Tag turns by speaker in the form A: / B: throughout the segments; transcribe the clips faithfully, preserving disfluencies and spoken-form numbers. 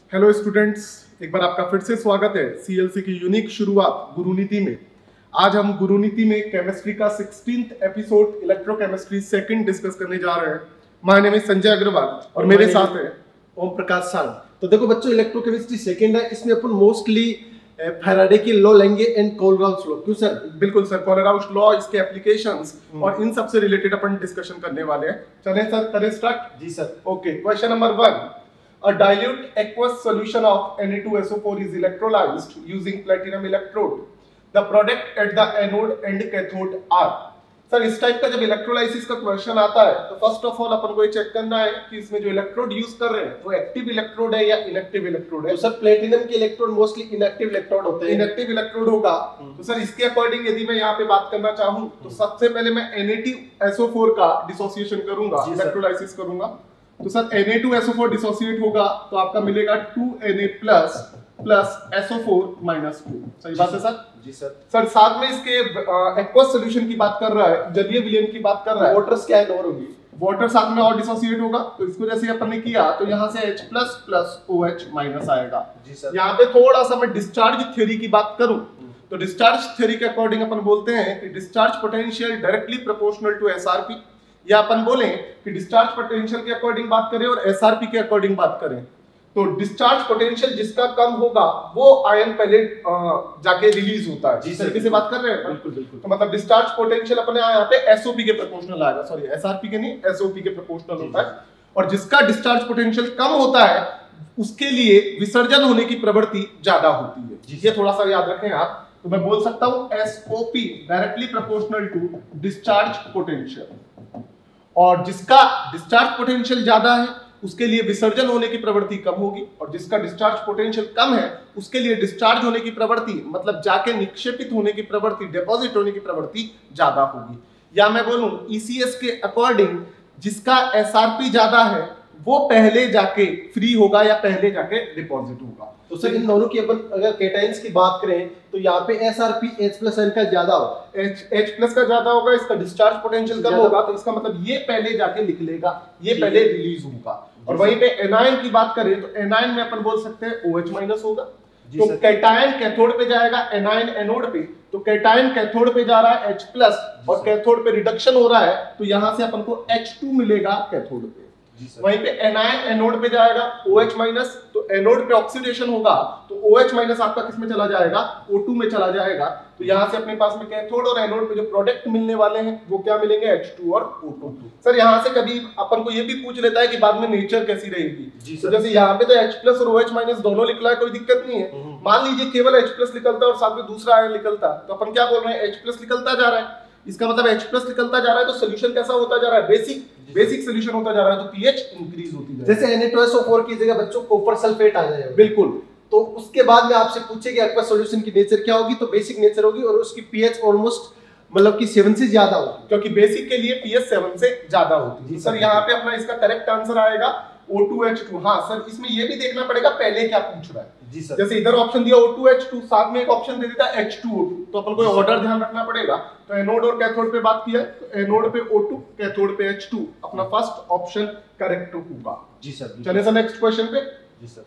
A: Hello students, एक बार आपका फिर से स्वागत है सीएलसी की यूनिक शुरुआत गुरुनीति में। आज हम गुरुनीति में केमिस्ट्री का sixteenth episode electrochemistry second discuss करने जा रहे हैं। My name is Sanjay Agarwal और मेरे साथ है
B: ओम प्रकाश सांग। तो देखो बच्चों, इलेक्ट्रोकेमिस्ट्री सेकंड है, इसमें अपन मोस्टली फैराडे की लॉ लेंगे एंड कोलराउस लॉ। क्यों सर?
A: बिल्कुल सर, कोलराउस लॉ, इसके एप्लीकेशंस और इन सब से रिलेटेड अपन डिस्कशन करने वाले हैं। चलें सर, करें स्टार्ट।
B: जी sir.
A: Okay, question number one. A dilute aqueous solution of N A two S O four is electrolyzed using platinum electrode. The product at the anode and cathode are. Sir, इस type का जब electrolysis का question आता है तो first of all अपन को ये check करना है कि इसमें जो इलेक्ट्रोड यूज कर रहे हैं वो एक्टिव इलेक्ट्रोड है या इनएक्टिव इलेक्ट्रोड है।
B: तो सर, प्लेटिनम के इलेक्ट्रोड मोस्टली इनएक्टिव इलेक्ट्रोड होते हैं।
A: इनएक्टिव इलेक्ट्रोड होगा तो सर इसके अकॉर्डिंग यदि मैं यहाँ पे बात करना चाहूँ तो सबसे पहले मैं N A two S O four का डिसोसिएशन करूंगा, इलेक्ट्रोलाइसिस करूंगा। तो sir N A two S O four dissociate होगा तो आपका मिलेगा two N A plus plus S O four minus two. सही बात है सर?
B: जी सर।
A: सर साथ में इसके एक्वस सॉल्यूशन की बात कर रहा है, जलीय विलयन की बात कर रहा है।
B: वाटर्स क्या है और होगी,
A: वाटर साथ में और डिसोसिएट होगा तो इसको जैसे अपन ने किया तो यहाँ से H plus plus OH minus आएगा।
B: जी सर।
A: यहाँ पे थोड़ा सा मैं डिस्चार्ज थ्योरी की बात करूं तो डिस्चार्ज थ्योरी के अकॉर्डिंग अपन बोलते हैं कि discharge potential directly proportional to S R P, या अपन बोलें कि डिस्चार्ज पोटेंशियल के अकॉर्डिंग बात करें और S R P के अकॉर्डिंग बात करें तो डिस्चार्ज पोटेंशियल जिसका कम होगा वो आयन पहले जाके रिलीज होता है। जिस तरीके से बात कर रहे हैं
B: बिल्कुल बिल्कुल।
A: तो मतलब डिस्चार्ज पोटेंशियल अपने यहाँ पे S O P के प्रोपोर्शनल आएगा, सॉरी S R P के नहीं S O P के प्रोपोर्शनल होता है। और जिसका डिस्चार्ज पोटेंशियल कम होता है उसके लिए विसर्जन होने की प्रवृत्ति ज्यादा होती है। ये थोड़ा सा याद रखें आप। तो मैं बोल सकता हूं S O P directly proportional to discharge potential, और जिसका डिस्चार्ज पोटेंशियल ज्यादा है उसके लिए विसर्जन होने की प्रवृत्ति कम होगी, और जिसका डिस्चार्ज पोटेंशियल कम है उसके लिए डिस्चार्ज होने की प्रवृत्ति मतलब जाके निक्षेपित होने की प्रवृत्ति, डिपॉजिट होने की प्रवृत्ति ज्यादा होगी। या मैं बोलूं E C S के अकॉर्डिंग जिसका S R P ज्यादा है वो पहले जाके फ्री होगा या पहले जाके डिपॉजिट होगा।
B: तो सर इन दोनों की अपन अगर केटाइंस की बात करें तो यहाँ पे S R P H plus N का ज्यादा होगा,
A: H H प्लस का ज्यादा होगा, इसका डिस्चार्ज पोटेंशियल कम होगा तो इसका मतलब ये पहले जाके लिख लेगा, ये पहले रिलीज होगा। और वहीं पे एनायन की बात करें तो एनायन में अपन बोल सकते हैं OH माइनस होगा। तो कैटायन कैथोड पे जाएगा, एनायन एनोड पे, तो कैटायन कैथोड पे जा रहा है H प्लस और कैथोड पे रिडक्शन हो रहा है तो यहां से अपन को H टू मिलेगा कैथोड पे। वहीं पे एनायन एनोड पे जाएगा OH माइनस, तो एनोड पे ऑक्सीडेशन होगा तो OH माइनस आपका किस में चला जाएगा, O टू में चला जाएगा। तो यहां से अपने पास में कैथोड और एनोड पे जो प्रोडक्ट मिलने वाले हैं वो क्या मिलेंगे, H टू और O टू। सर यहां से कभी अपन को ये भी पूछ लेता है कि बाद में नेचर कैसी रहेगी, तो जैसे यहाँ पे तो H प्लस और OH माइनस दोनों लिखला है, कोई दिक्कत नहीं है। मान लीजिए केवल H प्लस निकलता है और साथ में दूसरा आयन निकलता तो अपन क्या बोल रहे हैं, H प्लस निकलता जा रहा है, इसका मतलब H प्लस निकलता जा रहा है तो सोल्यूशन कैसा होता जा रहा है, बेसिक बेसिक सोल्यूशन होता जा रहा है, तो पीएच इंक्रीज होती है।
B: जैसे N A two S O four की जगह बच्चों कॉपर सल्फेट आ जाएगा।
A: बिल्कुल।
B: तो उसके बाद में आपसे पूछे कि एक्वा सॉल्यूशन की नेचर क्या होगी, तो बेसिक नेचर होगी और उसकी पीएच ऑलमोस्ट मतलब कि सेवन से ज्यादा होगी,
A: क्योंकि बेसिक के लिए पीएच सेवन से ज्यादा होती है। सर यहाँ पे अपना इसका करेक्ट आंसर आएगा O टू H टू। हाँ सर, इसमें ये भी देखना पड़ेगा पहले क्या पूछ रहा है।
B: जी सर।
A: जैसे इधर ऑप्शन दिया O टू H टू, साथ में एक ऑप्शन दे देता H टू O टू, तो अपन को ऑर्डर ध्यान रखना पड़ेगा। तो एनोड और कैथोड पे बात किया तो एनोड पे O टू, कैथोड पे H टू, अपना फर्स्ट ऑप्शन करेक्ट होगा।
B: जी सर।
A: चलिए सर नेक्स्ट क्वेश्चन पे।
B: जी sir.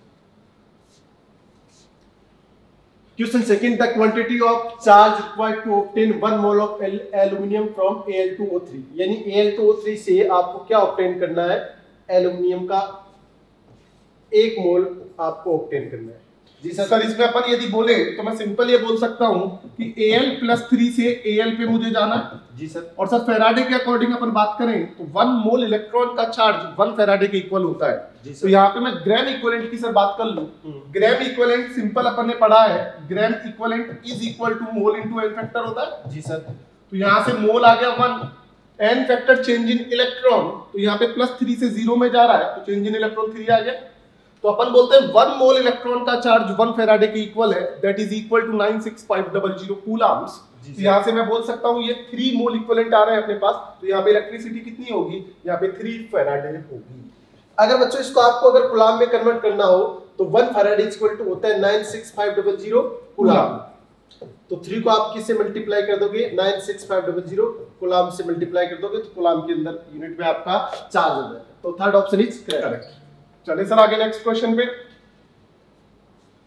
B: Question second, the quantity of charge required to obtain one mole of aluminium from A L two O three, यानी A L two O three से आपको क्या obtain करना है, एल्युमिनियम का एक मोल आपको ऑब्टेन करना है।
A: जी सर। सर इसमें अपन यदि बोले तो मैं सिंपल ये बोल सकता हूं कि Al प्लस थ्री से Al पे मुझे जाना है।
B: जी सर।
A: और सर फैराडे के अकॉर्डिंग अपन बात करें तो वन मोल इलेक्ट्रॉन का चार्ज वन फैराडे के इक्वल होता है।
B: जी सर।
A: तो यहाँ पे मैं ग्राम इक्विवेलेंट की सर बात कर लूं, ग्राम इक्विवेलेंट सिंपल अपन ने पढ़ा है, gram equivalent is equal to mole into N factor होता है।
B: जी सर।
A: तो यहाँ से मोल आ गया one, n factor change in electron, तो यहाँ पे प्लस थ्री से जीरो में जा रहा है तो चेंज इन इलेक्ट्रॉन थ्री आ गया। तो अपन बोलते हैं वन मोल इलेक्ट्रॉन का चार्ज वन फैराडे के इक्वल है, that is equal to nine six five double zero coulombs. तो यहाँ से मैं बोल सकता हूँ ये थ्री मोल इक्विवेलेंट आ रहा है अपने पास, तो यहाँ पे इलेक्ट्रिसिटी कितनी होगी, यहाँ पे थ्री फैराडे होगी।
B: अगर बच्चों इसको आपको अगर कूलम में कन्वर्ट करना हो तो वन फैराडे इक्वल टू होता है nine six five double zero coulomb. तो थ्री को आप किससे मल्टीप्लाई कर दोगे, nine six five double zero coulomb से मल्टीप्लाई कर दोगे तो कूलम के अंदर यूनिट में आपका चार्ज हो जाएगा। तो थर्ड ऑप्शन इज करेक्ट।
A: चलिए सर आगे नेक्स्ट क्वेश्चन पे।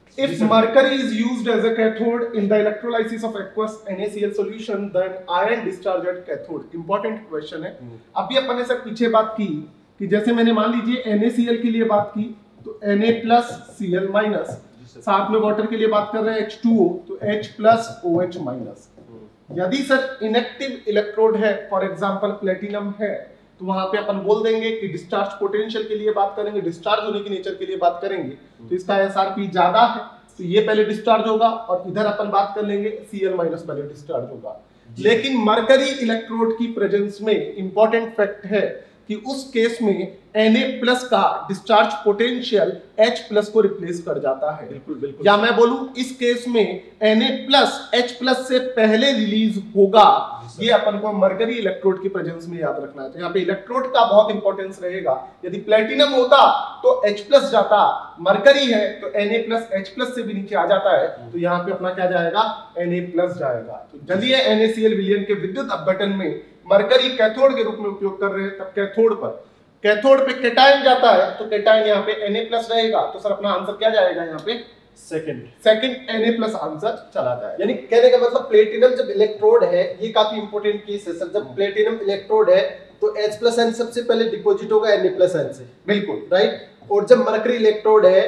A: If mercury is used as a cathode in the electrolysis of aqueous NaCl solution, then ion discharge at cathode. Important question है. अभी अपन ने सर पीछे बात की कि जैसे मैंने मान लीजिए NaCl के लिए बात की तो Na plus Cl minus, साथ में वाटर के लिए बात कर रहे हैं H टू O तो H plus OH minus. यदि सर इनएक्टिव इलेक्ट्रोड है, फॉर एग्जांपल प्लेटिनम है, तो वहां पे अपन बोल देंगे कि डिस्चार्ज पोटेंशियल के लिए बात करेंगे, डिस्चार्ज होने की नेचर के लिए बात करेंगे तो इसका एसआरपी ज्यादा है तो ये पहले डिस्चार्ज होगा और इधर अपन बात कर लेंगे Cl माइनस पहले डिस्चार्ज होगा. लेकिन मरकरी इलेक्ट्रोड की प्रेजेंस में इंपॉर्टेंट फैक्ट है कि उस केस में Na प्लस का डिस्चार्ज पोटेंशियल H प्लस को रिप्लेस कर जाता है. बिल्कुल बिल्कुल. या मैं बोलूं इस केस में Na प्लस H प्लस से पहले रिलीज होगा. ये अपन को मरकरी इलेक्ट्रोड की प्रेजेंस में याद रखना है. तो यहाँ पे इलेक्ट्रोड का बहुत इंपॉर्टेंस रहेगा. यदि प्लेटिनम होता तो H प्लस जाता, मरकरी है तो Na प्लस H प्लस से भी नीचे आ जाता है तो यहाँ पे अपना क्या जाएगा, Na प्लस जाएगा. तो जल्दी है NaCl विलयन के विद्युत अपघटन में मरकरी कैथोड के रूप में उपयोग कर रहे हैं, तब कैथोड पर कैथोड पे केटायन जाता है तो केटायन यहाँ पे Na प्लस रहेगा. तो सर अपना आंसर क्या जाएगा यहाँ पे,
B: second
A: second Na plus answer चला जाएगा.
B: यानी कहने का मतलब प्लेटिनम जब इलेक्ट्रोड है, ये काफी इंपॉर्टेंट केस है सर. जब प्लेटिनम इलेक्ट्रोड है तो H प्लस N सबसे पहले डिपॉजिट होगा Na प्लस N से.
A: बिल्कुल
B: राइट. और जब मरकरी इलेक्ट्रोड है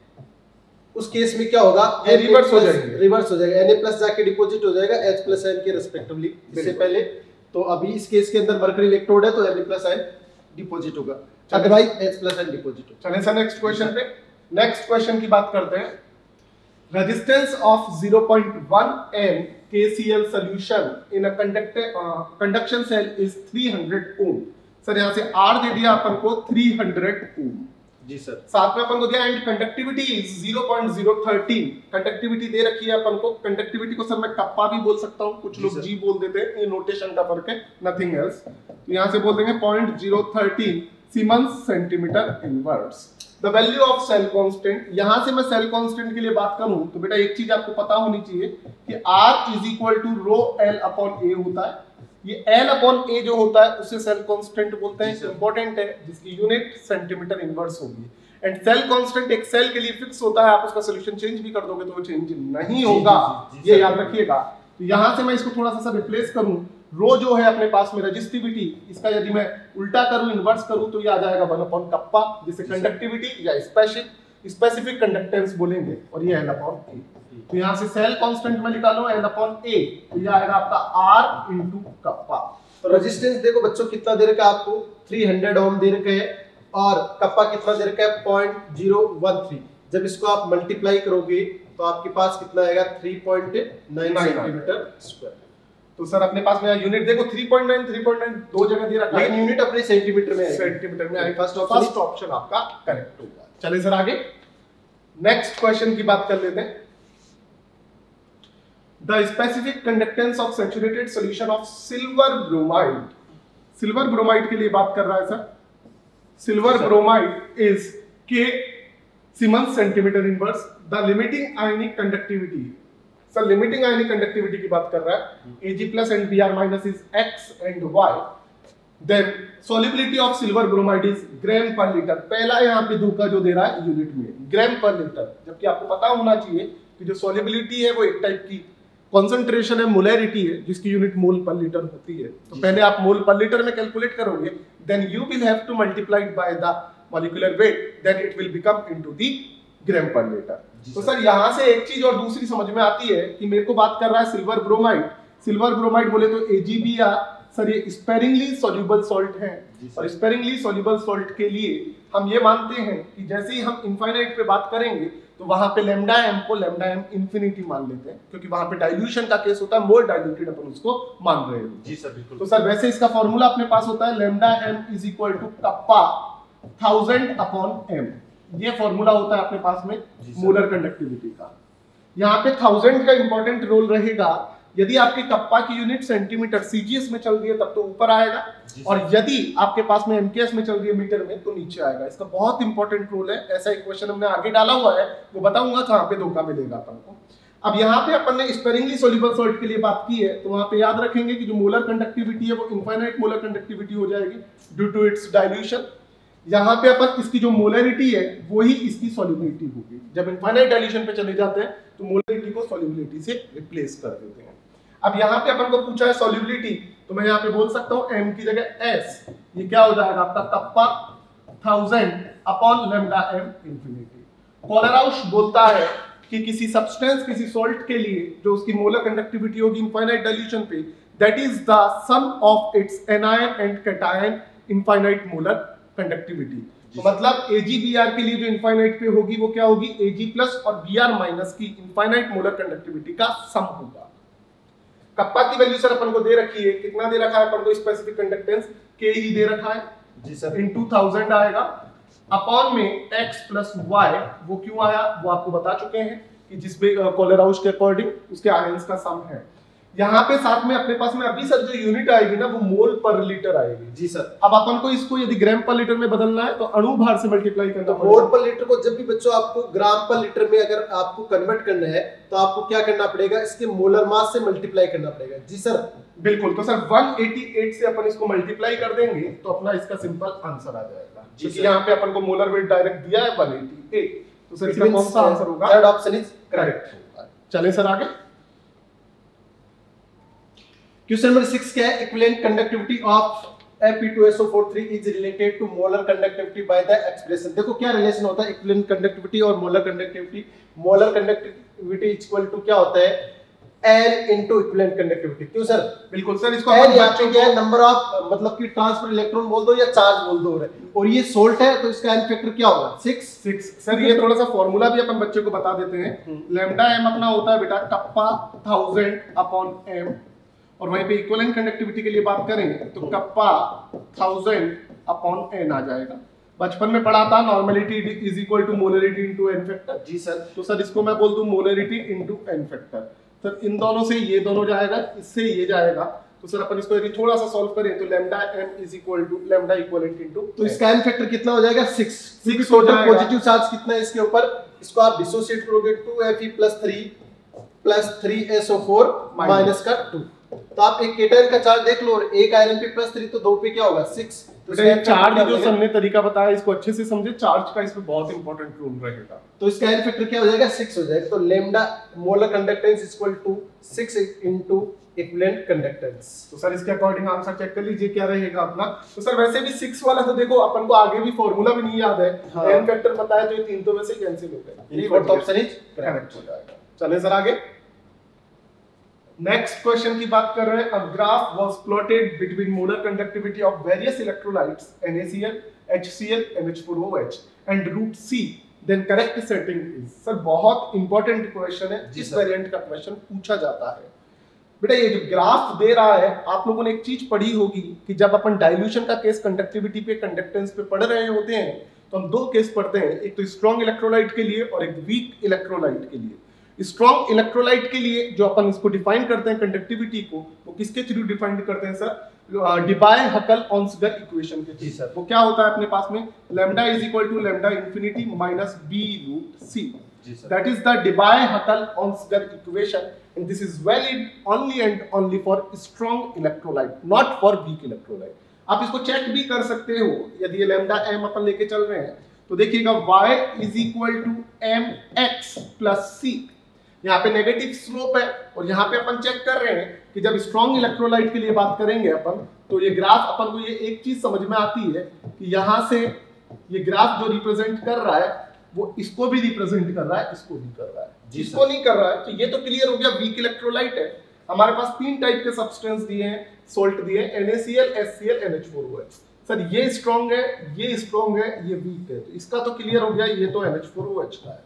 B: उस केस में क्या होगा,
A: ये रिवर्स हो जाएगा,
B: रिवर्स हो जाएगा. Na प्लस जाके डिपॉजिट हो जाएगा H प्लस N के रिस्पेक्टिवली इससे पहले. तो अभी इस केस के अंदर मरकरी इलेक्ट्रोड है तो Na प्लस N डिपॉजिट होगा, otherwise H plus N deposit होगा.
A: चलें सर नेक्स्ट क्वेश्चन पे. नेक्स्ट क्वेश्चन की बात करते हैं. Resistance of zero point one ohm K C l solution in a conductor uh, conduction cell is three hundred ohm. Sir यहाँ से R दे दिया अपन को three hundred ohm.
B: जी सर.
A: साथ में अपन को दिया and conductivity is zero point zero one three. Conductivity दे रखी है अपन को. कंडक्टिविटी को सर मैं कप्पा भी बोल सकता हूँ, कुछ लोग जी बोल देते हैं, ये नोटेशन का फर्क है, नथिंग एल्स. तो यहाँ से बोल देंगे zero point zero one three siemens centimetre inverse. The value of cell constant, यहां से मैं सेल कांस्टेंट के लिए बात करूं तो बेटा एक चीज आपको पता होनी चाहिए कि R is equal to rho l upon A होता है. ये L अपॉन ए जो होता है उसे सेल कांस्टेंट बोलते हैं. इंपॉर्टेंट है, जिसकी यूनिट सेंटीमीटर इनवर्स होगी. एंड सेल कांस्टेंट एक सेल के लिए फिक्स होता है. आप उसका सॉल्यूशन चेंज भी कर दोगे तो वो चेंज नहीं होगा, ये याद रखिएगा. तो यहां से मैं इसको थोड़ा सा रिप्लेस करूं. रो जो है अपने पास में रेजिस्टिविटी, इसका यदि मैं उल्टा करूं, इन्वर्स करूं तो ये आ जाएगा वन अपॉन कप्पा, जिसे कंडक्टिविटी या स्पेसिफिक स्पेसिफिक कंडक्टेंस बोलेंगे, और ये एल अपॉन ए. तो यहां से सेल कांस्टेंट में निकालो एल अपॉन ए, तो ये आएगा आपका आर इनटू कप्पा.
B: तो रेजिस्टेंस देखो बच्चों कितना दे रखा है आपको, three hundred ओम दे रखा है और कप्पा कितना दे रखा है zero point zero one three. जब इसको आप मल्टीप्लाई करोगे तो आपके पास कितना आएगा three point nine centimetre square.
A: तो सर अपने पास में यूनिट देखो three point nine three point nine दो जगह दे रखा है,
B: लेकिन यूनिट अपने सेंटीमीटर में है,
A: सेंटीमीटर में आएगा.
B: फर्स्ट
A: ऑप्शन फर्स्ट ऑप्शन आपका करेक्ट होगा. चलिए सर आगे नेक्स्ट क्वेश्चन की बात कर लेते हैं. The specific conductance of saturated solution of silver bromide. Silver bromide के लिए बात कर रहा है sir. Silver bromide is K siemens centimetre inverse. The limiting ionic conductivity, sir limiting ionic conductivity की बात कर रहा है. Ag plus and Br minus is X and Y. Then solubility of silver bromide is gram per litre. पहला यहाँ पे धोखा जो दे रहा है यूनिट में, ग्राम पर लीटर, जबकि आपको पता होना चाहिए कि जो सॉल्युबिलिटी है वो एक टाइप की कॉन्सेंट्रेशन है, मोलैरिटी है, जिसकी यूनिट मोल पर लीटर होती है. तो पहले आप मोल पर लीटर में कैलकुलेट करोगे, then you will have to multiply by the molecular weight, then it will become into the gram per litre. तो सर यहां से एक चीज और दूसरी समझ में आती है कि मेरे को बात कर रहा है सिल्वर ब्रोमाइड. सिल्वर ब्रोमाइड बोले तो A G B R, sir ये स्पेरिंगली सॉल्युबल सॉल्ट है, और स्पेरिंगली सॉल्युबल सॉल्ट के लिए हम ये मानते हैं कि जैसे ही हम इनफाइनाइट पे बात करेंगे तो वहां पे लैम्डा एम को लैम्डा एम इंफिनिटी मान लेते हैं, क्योंकि वहां पे डाइल्यूशन का केस होता है, मोर डाइल्यूटेड अपन उसको मान रहे हैं.
B: जी सर बिल्कुल.
A: तो सर वैसे इसका फॉर्मूला अपने पास होता है lambda M is equal to kappa thousand upon M. ये फॉर्मूला होता है अपने पास में मोलर कंडक्टिविटी का. यहाँ पे थाउजेंड का इंपॉर्टेंट रोल रहेगा. यदि आपके कप्पा की यूनिट सेंटीमीटर सीजीएस में चल रही है तब तो ऊपर आएगा, और यदि आपके पास में एमकेएस में चल रही है मीटर में तो नीचे आएगा. इसका बहुत इंपॉर्टेंट रोल है. ऐसा इक्वेशन हमने आगे डाला हुआ है, वो बताऊंगा कहाँ पे धोखा मिलेगा अपन को. अब यहाँ पे अपन ने स्पेरिंगली सॉल्युबल सॉल्ट के लिए बात की है, तो वहां पे याद रखेंगे कि जो मोलर कंडक्टिविटी है वो इनफाइनाइट मोलर कंडक्टिविटी हो जाएगी ड्यू टू इट्स डाइल्यूशन. यहाँ पे अपन इसकी जो मोलरिटी है वही इसकी सॉल्युबिलिटी होगी। जब इनफाइनाइट डाइल्यूशन पे चले जाते हैं तो मोलरिटी को सॉल्युबिलिटी से रिप्लेस कर देते हैं। अब यहाँ पे अपन को पूछा है सॉल्युबिलिटी, तो मैं यहाँ पे बोल सकता हूँ m की जगह s, ये क्या हो जाएगा आपका kappa thousand upon lambda m infinity. Kohlrausch बोलता है कि किसी सब्सटेंस किसी सॉल्ट के लिए जो उसकी मोलर कंडक्टिविटी होगी इनफाइनाइट डाइल्यूशन पे, that is the sum of its anion and cation infinite molar conductivity. तो मतलब Ag Br के लिए जो इनफाइनाइट पे होगी वो क्या होगी, Ag प्लस और Br माइनस की इनफाइनाइट मोलर कंडक्टिविटी का सम होगा। कप्पा की वैल्यू सर अपन को दे रखी है, कितना दे रखा है अपन को, स्पेसिफिक कंडक्टेंस Ke दे रखा है
B: जी सर,
A: इन टू थाउजेंड आएगा अपॉन में x प्लस y, वो क्यों आया वो आपको बता चुके हैं कि जिसपे कोलराउश के अकॉर्डिंग उसके आयंस का सम है। यहाँ पे साथ में अपने पास में अभी सर जो यूनिट आएगी ना वो मोल पर लीटर आएगी
B: जी सर।
A: अब अपन को इसको यदि ग्राम पर लीटर में बदलना है तो अणु भार से मल्टीप्लाई करना
B: तो मोल पर लीटर को जब भी बच्चों आपको ग्राम पर लीटर में अगर आपको कन्वर्ट करना है तो आपको क्या करना पड़ेगा, इसके मोलर मास से मल्टीप्लाई करना पड़ेगा। जी सर
A: बिल्कुल। तो सर एक सौ अट्ठासी से अपन इसको मल्टीप्लाई कर देंगे तो अपना इसका सिंपल आंसर आ जाएगा, क्योंकि यहाँ पे अपन को मोलर वेट डायरेक्ट दिया है एक सौ अट्ठासी। तो सर इसका कौन सा आंसर होगा,
B: थर्ड ऑप्शन इज
A: करेक्ट होगा। चले सर आगे।
B: क्वेश्चन नंबर सिक्स क्या है, equivalent conductivity of F e two S O four three is related to molar conductivity by the expression. देखो क्या रिलेशन होता है इक्विवेलेंट कंडक्टिविटी और molar conductivity. Molar conductivity equal to क्या होता है, N इनटू इक्विवेलेंट कंडक्टिविटी। क्यों sir,
A: बिल्कुल सर, इसको
B: N यहाँ पे क्या है, नंबर ऑफ मतलब कि ट्रांसफर इलेक्ट्रॉन बोल दो या चार्ज बोल दो, और ये सोल्ट है तो इसका n फैक्टर क्या होगा, सिक्स।
A: सिक्स सर ये थोड़ा सा फॉर्मूला भी अपन बच्चे को बता देते हैं। लैम्डा m अपना होता है बेटा कप्पा थाउजेंड अपॉन m, और वहीं पे इक्विवेलेंट कंडक्टिविटी के लिए बात करें तो कप्पा थाउजेंड अपॉन n आ जाएगा। बचपन में पढ़ा था normality is equal to molarity into n factor.
B: जी सर।
A: तो सर इसको मैं बोल दूं molarity into n factor. Sir इन दोनों से ये दोनों जाएगा, इससे ये जाएगा, तो सर अपन इसको यदि थोड़ा सा सॉल्व करें तो lambda m is equal to lambda equivalent into,
B: तो इसका n फैक्टर कितना हो जाएगा, सिक्स।
A: सिक्स हो जाएगा।
B: पॉजिटिव चार्ज कितना है इसके ऊपर, इसको आप डिसोसिएट करोगे two Fe plus three plus three S O four minus का टू, तो आप एक केटायन का चार्ज देख लो, और एक आयरन पे प्लस थ्री तो दो पे क्या होगा, सिक्स।
A: तो चार्ज जो हमने तरीका बताया इसको अच्छे से समझे, चार्ज का इसमें बहुत इंपॉर्टेंट रोल रहेगा।
B: तो इसका n फैक्टर क्या हो जाएगा, सिक्स हो जाएगा। तो lambda molar conductance equal to six into equivalent conductance.
A: तो सर इसके अकॉर्डिंग आंसर चेक कर लीजिए क्या रहेगा अपना। तो सर वैसे भी सिक्स वाला तो देखो अपन को आगे भी फॉर्मूला भी नहीं याद है,
B: हाँ।
A: n फैक्टर पता है तो ये तीन तो वैसे कैंसिल हो गए,
B: फोर्थ ऑप्शन इज
A: करेक्ट हो जाएगा। चलें सर आगे। नेक्स्ट क्वेश्चन की बात कर रहे हैं। A graph was plotted between molar conductivity of various electrolytes NaCl, HCl, N H four O H and root C, then correct setting is. Sir बहुत इंपॉर्टेंट क्वेश्चन है, इस वेरिएंट का क्वेश्चन पूछा जाता है। बेटा ये जो ग्राफ दे रहा है, आप लोगों ने एक चीज पढ़ी होगी कि जब अपन डाइल्यूशन का केस कंडक्टिविटी पे कंडक्टेंस पे पढ़ रहे होते हैं तो हम दो केस पढ़ते हैं, एक तो स्ट्रॉन्ग इलेक्ट्रोलाइट के लिए और एक वीक इलेक्ट्रोलाइट के लिए। स्ट्रॉन्ग इलेक्ट्रोलाइट के लिए जो अपन इसको डिफाइन करते हैं कंडक्टिविटी को, वो किसके थ्रू डिफाइन करते हैं सर, डिबाय-हकल-ऑन्सगर इक्वेशन के थ्रू। सर वो क्या होता है अपने पास में, lambda is equal to lambda infinity minus B root C, that is the Debye Huckel Onsager equation, and this is valid only and only for strong electrolyte, not for weak electrolyte. आप इसको check भी कर सकते हो, यदि ये लैम्डा m अपन लेके चल रहे हैं तो देखिएगा y is equal to m x plus c, यहाँ पे नेगेटिव स्लोप है, और यहाँ पे अपन चेक कर रहे हैं कि जब स्ट्रॉन्ग इलेक्ट्रोलाइट के लिए बात करेंगे अपन तो ये ग्राफ अपन को ये एक चीज समझ में आती है कि यहाँ से ये ग्राफ जो रिप्रेजेंट कर रहा है वो इसको भी रिप्रेजेंट कर रहा है, इसको भी कर रहा है, जिसको नहीं कर रहा है। तो ये तो क्लियर हो गया वीक इलेक्ट्रोलाइट है। हमारे पास तीन टाइप के सब्सटेंस दिए हैं, सोल्ट दिए हैं, NaCl, HCl, N H four O H। Sir ये स्ट्रॉन्ग है, ये स्ट्रॉन्ग है, ये वीक है, तो इसका तो क्लियर हो गया, ये तो N H four O H का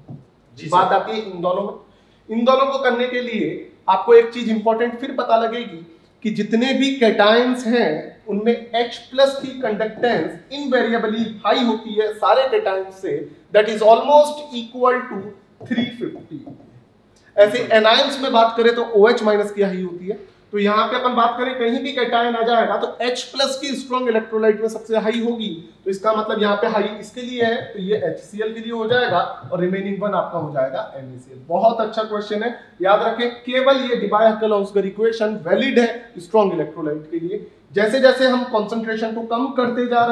A: है। बात आती है इन दोनों में। इन दोनों को करने के लिए आपको एक चीज इंपॉर्टेंट फिर पता लगेगी कि जितने भी कैटायंस हैं उनमें H प्लस की कंडक्टेंस इनवेरिएबली हाई होती है सारे कैटायंस से, that is almost equal to three fifty. ऐसे एनायंस में बात करें तो OH माइनस की हाई होती है, तो यहाँ पे अपन बात करें कहीं भी कैटायन आ जाएगा तो H प्लस की स्ट्रॉन्ग इलेक्ट्रोलाइट में सबसे हाई होगी, तो इसका मतलब यहाँ पे हाई इसके लिए है तो ये HCl के लिए हो जाएगा, और रिमेनिंग वन आपका हो जाएगा NaCl। बहुत अच्छा क्वेश्चन है, याद रखें केवल ये डिबाय-हकल-ऑन्सगर इक्वेशन वैलिड है स्ट्रॉन्ग इलेक्ट्रोलाइट के लिए। जैसे जैसे हम कॉन्सेंट्रेशन को कम करते जा रहे हैं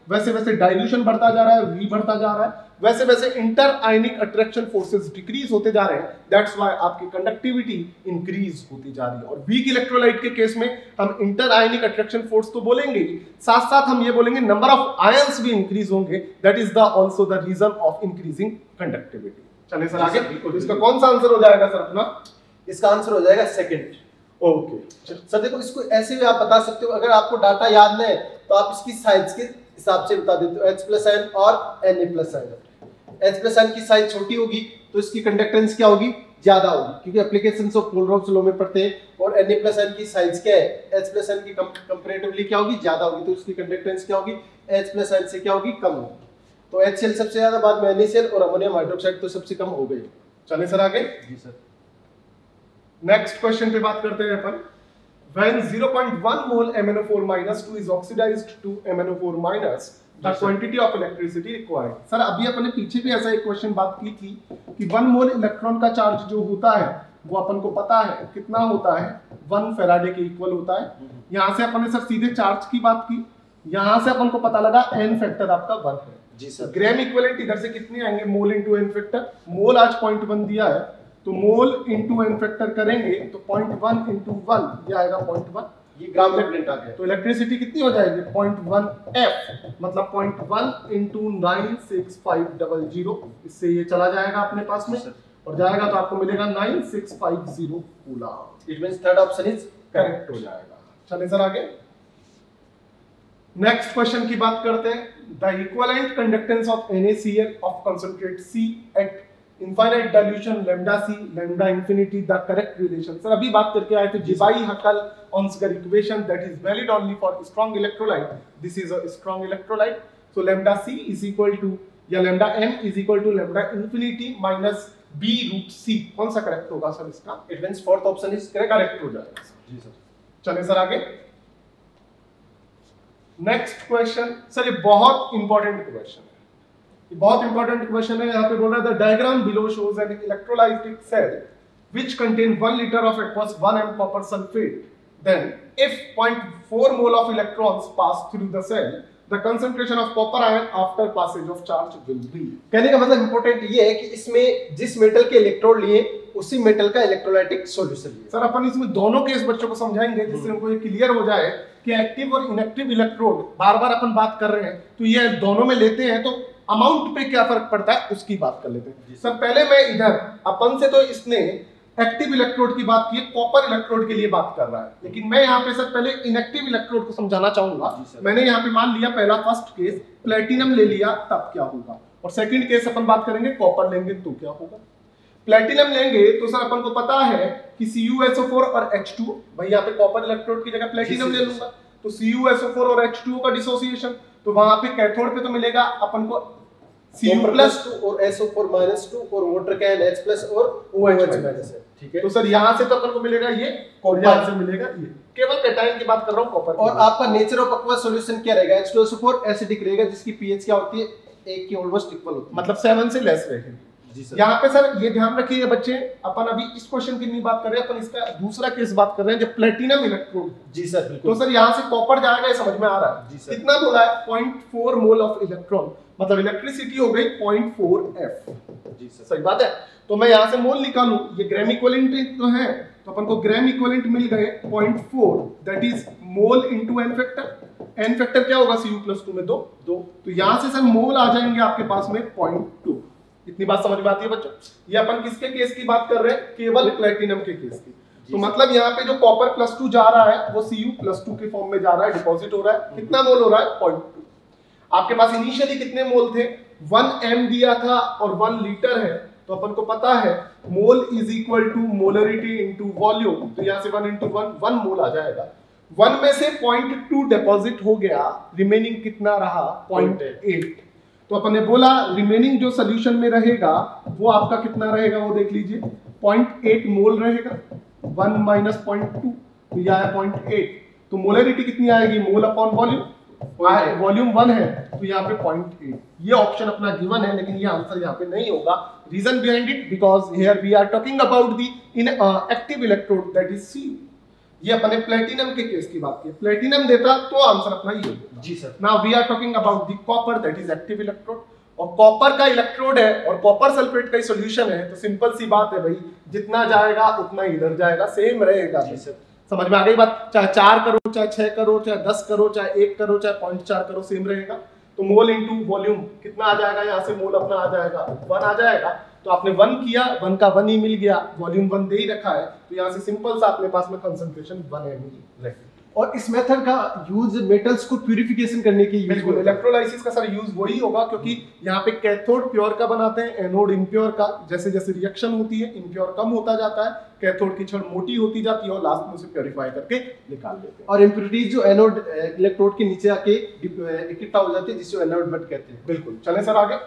A: वैसे वैसे डाइल्यूशन बढ़ता जा रहा है, V बढ़ता जा रहा है, वैसे वैसे inter ionic attraction forces decrease होते जा रहे हैं। दैट्स व्हाई आपकी कंडक्टिविटी इंक्रीज होती जा रही है। और वीक इलेक्ट्रोलाइट के केस में हम इंटर आयनिक अट्रैक्शन फोर्स तो बोलेंगे ही, साथ साथ हम ये बोलेंगे नंबर ऑफ आयंस भी इंक्रीज होंगे। That is the also the reason of increasing conductivity. चलिए सर आगे, इसका कौन सा आंसर हो जाएगा सर अपना?
B: इसका आंसर हो जाएगा सेकंड।
A: ओके
B: सर देखो, इसको ऐसे भी आप बता सकते हो, अगर आपको डाटा याद नहीं है तो आप इसकी साइज के हिसाब से बता देते हो, H प्लस आयन और Na plus ion. H plus ion की साइज छोटी होगी तो इसकी कंडक्टेंस क्या होगी? ज्यादा होगी, क्योंकि एप्लीकेशंस ऑफ कोलरॉब्स लॉ में पढ़ते हैं। और Na प्लस आयन की साइज क्या है? H प्लस आयन की कंपैरेटिवली क्या होगी? ज्यादा होगी, तो उसकी कंडक्टेंस क्या होगी? H प्लस आयन से क्या होगी? कम होगी। तो HCl सबसे ज्यादा, बाद में NaCl और अमोनियम हाइड्रोक्साइड तो सबसे कम हो गई।
A: चलिए सर आगे।
B: जी सर।
A: नेक्स्ट क्वेश्चन पे बात करते हैं अपन। When zero point one mole M n O four minus two is oxidized to M n O four minus, the quantity of electricity required. Sir अभी अपन ने पीछे भी ऐसा एक क्वेश्चन बात की थी कि वन मोल इलेक्ट्रॉन का चार्ज जो होता है वो अपन को पता है कितना होता है, वन फेराडे के इक्वल होता है। यहाँ से अपन ने सर सीधे चार्ज की बात की, यहाँ से अपन को पता लगा एन फैक्टर आपका वन है।
B: जी सर।
A: ग्राम इक्विवेलेंट इधर से कितने आएंगे? Mole into N factor. Mole आज पॉइंट वन दिया है तो मोल इंटू एन फैक्टर करेंगे तो पॉइंट वन इंटू वन ये आएगा पॉइंट वन,
B: ये ग्राम में प्रिंट आ गया।
A: तो इलेक्ट्रिसिटी कितनी हो जाएगी? पॉइंट वन एफ, मतलब point one into nine six five double zero. इससे ये चला जाएगा अपने पास में और जाएगा तो आपको मिलेगा nine six five zero coulomb.
B: It means third option is
A: correct हो जाएगा। चलिए सर आगे, नेक्स्ट क्वेश्चन की बात करते हैं। The equivalent conductance of NaCl of concentrate C at infinite dilution lambda C lambda infinity the correct relation. Sir अभी बात करके आए थे Debye Huckel Onsager equation that is valid only for strong electrolyte. This is a strong electrolyte, so lambda C is equal to या lambda M is equal to lambda infinity minus B root C। कौन सा correct होगा sir इसका?
B: It means fourth option is correct.
A: Correct हो जाएगा sir.
B: जी sir.
A: चलिए sir आगे, नेक्स्ट क्वेश्चन। सर ये बहुत इंपॉर्टेंट क्वेश्चन है, ये बहुत इंपॉर्टेंट क्वेश्चन है। यहाँ पे बोल रहा है the diagram below shows an electrolytic cell which contain one litre of aqueous one M copper sulphate, then if zero point four mole of electrons pass through the cell the concentration of copper ion after passage of charge will be.
B: कहने का मतलब important ये है कि इसमें जिस metal के electrode लिए उसी मेटल का इलेक्ट्रोलाइटिक सॉल्यूशन लिए।
A: सर अपन इसमें दोनों केस बच्चों को समझाएंगे जिससे उनको ये क्लियर हो जाए कि एक्टिव और इनएक्टिव इलेक्ट्रोड बार बार अपन बात कर रहे हैं तो ये दोनों में लेते हैं तो अमाउंट पे क्या फर्क पड़ता है उसकी बात कर लेते हैं। सर पहले मैं इधर अपन से तो इसने एक्टिव इलेक्ट्रोड की बात की है, कॉपर इलेक्ट्रोड के लिए बात कर रहा है, लेकिन मैं यहाँ पे सर पहले इनएक्टिव इलेक्ट्रोड को समझाना चाहूंगा। मैंने यहाँ पे मान लिया पहला फर्स्ट केस प्लेटिनम ले लिया तब क्या होगा, और सेकंड केस अपन बात करेंगे कॉपर लेंगे तो क्या होगा। प्लेटिनम लेंगे तो सर अपन को पता है कि C U S O four और एच टू, भाई यहाँ पे कॉपर इलेक्ट्रोड की जगह प्लेटिनम ले लूंगा तो C U S O four और एच टू का डिसोसिएशन, तो वहां पे कैथोड पे तो मिलेगा अपन को Cu प्लस
B: टू और S O four minus two और वाटर का H प्लस और OH माइनस है। ठीक है,
A: तो सर यहाँ से तो अपन को मिलेगा ये, यहाँ से मिलेगा ये, केवल कैटायन की बात कर रहा हूँ कॉपर।
B: और आपका नेचर ऑफ एक्वस सॉल्यूशन क्या रहेगा? H two S O four acidic रहेगा जिसकी पीएच क्या होती है? एक के ऑलमोस्ट इक्वल होती है,
A: मतलब सेवन से लेस रहेगी।
B: जी सर।
A: यहाँ पे सर ये ध्यान रखिए बच्चे, अपन अभी इस क्वेश्चन की नहीं बात कर रहे हैं, अपन इसका दूसरा केस बात कर रहे हैं जब प्लेटिनम इलेक्ट्रोड।
B: जी सर बिल्कुल।
A: तो सर यहाँ से कॉपर जाएगा ये समझ में आ रहा है।
B: जी सर।
A: कितना बोला है? zero point four mole of electron, मतलब इलेक्ट्रिसिटी हो गई zero point four एफ।
B: जी सर
A: सही बात है। तो मैं यहाँ से मोल निकालूं, ये ग्राम इक्विवेलेंट तो है, तो अपन को ग्राम इक्विवेलेंट मिल गए zero point four, दैट इज mole into N factor. N factor क्या होगा? सी यू प्लस टू में दो दो, तो यहाँ से सर मोल आ जाएंगे आपके पास में zero point two। इतनी बात समझ में आती है बच्चों? ये अपन किसके केस की बात कर रहे हैं? केवल प्लेटिनम के केस की। तो मतलब यहाँ पे जो कॉपर प्लस टू जा रहा है वो Cu प्लस टू के फॉर्म में जा रहा है, डिपॉजिट हो रहा है। कितना मोल हो रहा है? zero point two। आपके पास इनिशियली कितने मोल थे? वन एम दिया था और वन लीटर है, तो अपन को पता है mole is equal to molarity into volume, तो यहाँ से one into one one mole आ जाएगा। वन में से zero point two डिपॉजिट हो गया, रिमेनिंग कितना रहा? zero point eight। तो अपन ने बोला रिमेनिंग जो सोल्यूशन में रहेगा वो आपका कितना रहेगा वो देख लीजिए, zero point eight मोल रहेगा। One minus zero point two तो यह आया zero point eight, तो मोलरिटी कितनी आएगी? Mole upon volume, volume one है तो यहाँ पे zero point eight। ये ऑप्शन अपना गिवन है लेकिन ये आंसर यहाँ पे नहीं होगा। Reason behind it because here we are talking about the inactive electrode that is Cu। ये अपने प्लेटिनम के केस की बात की, प्लेटिनम देता तो आंसर अपना ये होगा।
B: जी sir.
A: Now we are talking about the copper, that is active electrode, और कॉपर का इलेक्ट्रोड है और कॉपर सल्फेट का सॉल्यूशन है, तो सिंपल सी बात है भाई, जितना जाएगा उतना इधर जाएगा, सेम रहेगा।
B: जी सर।
A: समझ में आ गई बात? चाहे चार करो, चाहे छह करो, चाहे दस करो, चाहे एक करो, चाहे पॉइंट चार करो, सेम रहेगा। तो मोल इंटू वॉल्यूम कितना आ जाएगा, यहाँ से मोल अपना आ जाएगा वन आ जाएगा। तो आपने वन किया, वन का वन ही मिल गया, वॉल्यूम वन दे ही रखा है, तो यहाँ से सिंपल सा अपने पास में कंसंट्रेशन वन एम ई रहेगी।
B: और इस मेथड का यूज मेटल्स को प्यूरिफिकेशन करने के
A: बिल्कुल, इलेक्ट्रोलाइसिस का सर यूज वही होगा, क्योंकि यहाँ पे कैथोड प्योर का बनाते हैं, एनोड इम्प्योर का। जैसे जैसे रिएक्शन होती है इम्प्योर कम होता जाता है, कैथोड की छड़ मोटी होती जाती है और लास्ट में उसे प्योरीफाई करके निकाल लेते हैं।
B: और इम्प्योरिटीज जो एनोड इलेक्ट्रोड के नीचे आके इकट्ठा हो जाती है, जिसे एनोड बट कहते हैं।
A: बिल्कुल, चलें सर आगे।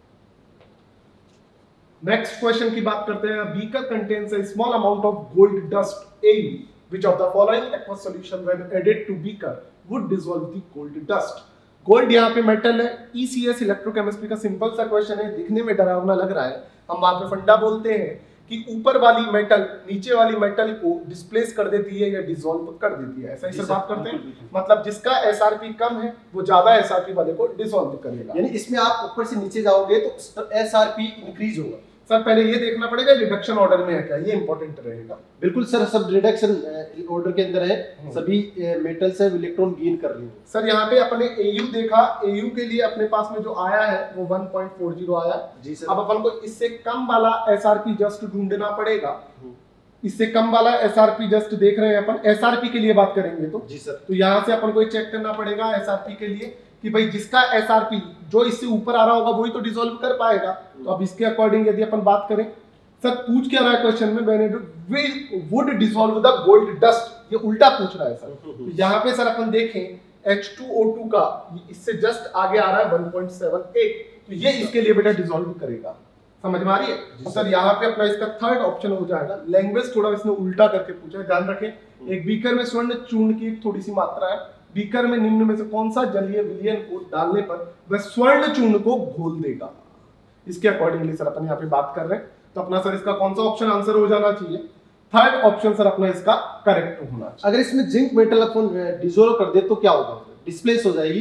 A: नेक्स्ट क्वेश्चन की बात करते हैं। Beaker contains a small amount of gold dust A u, which of the following aqueous solution when added to beaker would dissolve the gold dust? Gold यहाँ पे मेटल है, E C S इलेक्ट्रोकेमिस्ट्री का simple सा question है, दिखने में डरावना लग रहा है। हम वहां पे फंडा बोलते हैं कि ऊपर वाली मेटल नीचे वाली मेटल को डिस्प्लेस कर देती है या डिसॉल्व कर देती है, ऐसा ही सर बात करते हैं। मतलब जिसका S R P कम है वो ज्यादा S R P वाले को डिसॉल्व करेगा।
B: यानी इसमें आप ऊपर से नीचे जाओगे तो S R P इंक्रीज होगा।
A: सर पहले ये देखना पड़ेगा रिडक्शन ऑर्डर में है क्या, ये इंपॉर्टेंट रहेगा।
B: बिल्कुल सर, सब रिडक्शन ऑर्डर के अंदर है, सभी मेटल्स है इलेक्ट्रॉन गेन कर रही है।
A: सर यहाँ पे अपने A U देखा, A U के लिए अपने पास में जो आया है वो वन पॉइंट फोर जीरो आया।
B: जी सर।
A: अब अपन को इससे कम वाला S R P जस्ट ढूंढना पड़ेगा। इससे कम वाला S R P जस्ट देख रहे हैं अपन, S R P के लिए बात करेंगे तो
B: जी सर।
A: तो यहाँ से अपन को चेक करना पड़ेगा S R P के लिए कि भाई जिसका S R P जो इससे ऊपर आ रहा होगा वही तो डिसॉल्व कर पाएगा। तो अब इसके अकॉर्डिंग यदि अपन बात करें, सर पूछ क्या रहा है क्वेश्चन में, मैंने would dissolve the gold dust, ये उल्टा पूछ रहा है सर। तो यहाँ पे सर अपन देखें H टू O टू का इससे जस्ट आगे आ रहा है वन पॉइंट सेवन एट, तो ये इसके लिए बेटा डिसॉल्व करेगा। समझ में आ रही है? तो सर यहाँ पे अपना इसका थर्ड ऑप्शन हो जाएगा। लैंग्वेज थोड़ा इसने उल्टा करके पूछा है, ध्यान रखें। एक बीकर में स्वर्ण चूर्ण की एक थोड़ी सी मात्रा है, बीकर में निम्न में से कौन सा जलीय विलयन को डालने पर वह स्वर्ण चूर्ण को घोल देगा, इसके अकॉर्डिंगली सर अपन यहाँ पे बात कर रहे हैं। तो अपना सर इसका कौन सा ऑप्शन आंसर हो जाना चाहिए? थर्ड ऑप्शन सर अपना इसका करेक्ट होना चाहिए।
B: अगर इसमें जिंक मेटल अपन डिसॉल्व कर दे तो क्या होगा? डिस्प्लेस हो जाएगी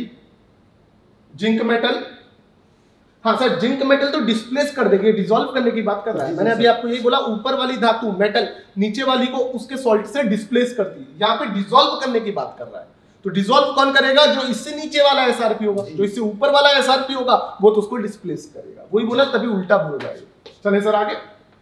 A: जिंक मेटल। हाँ सर, जिंक मेटल तो डिस्प्लेस कर देंगे, डिसॉल्व करने की बात कर रहा है। मैंने अभी आपको यही बोला, ऊपर वाली धातु मेटल नीचे वाली को उसके सॉल्ट से डिस्प्लेस करती है, यहाँ पे डिसॉल्व करने की बात कर रहा है। तो डिसॉल्व कौन करेगा? जो इससे नीचे वाला S R P होगा, जो इससे ऊपर वाला S R P होगा वो तो उसको डिस्प्लेस करेगा। वही बोला, तभी उल्टा बोल रहा है। चले सर आगे।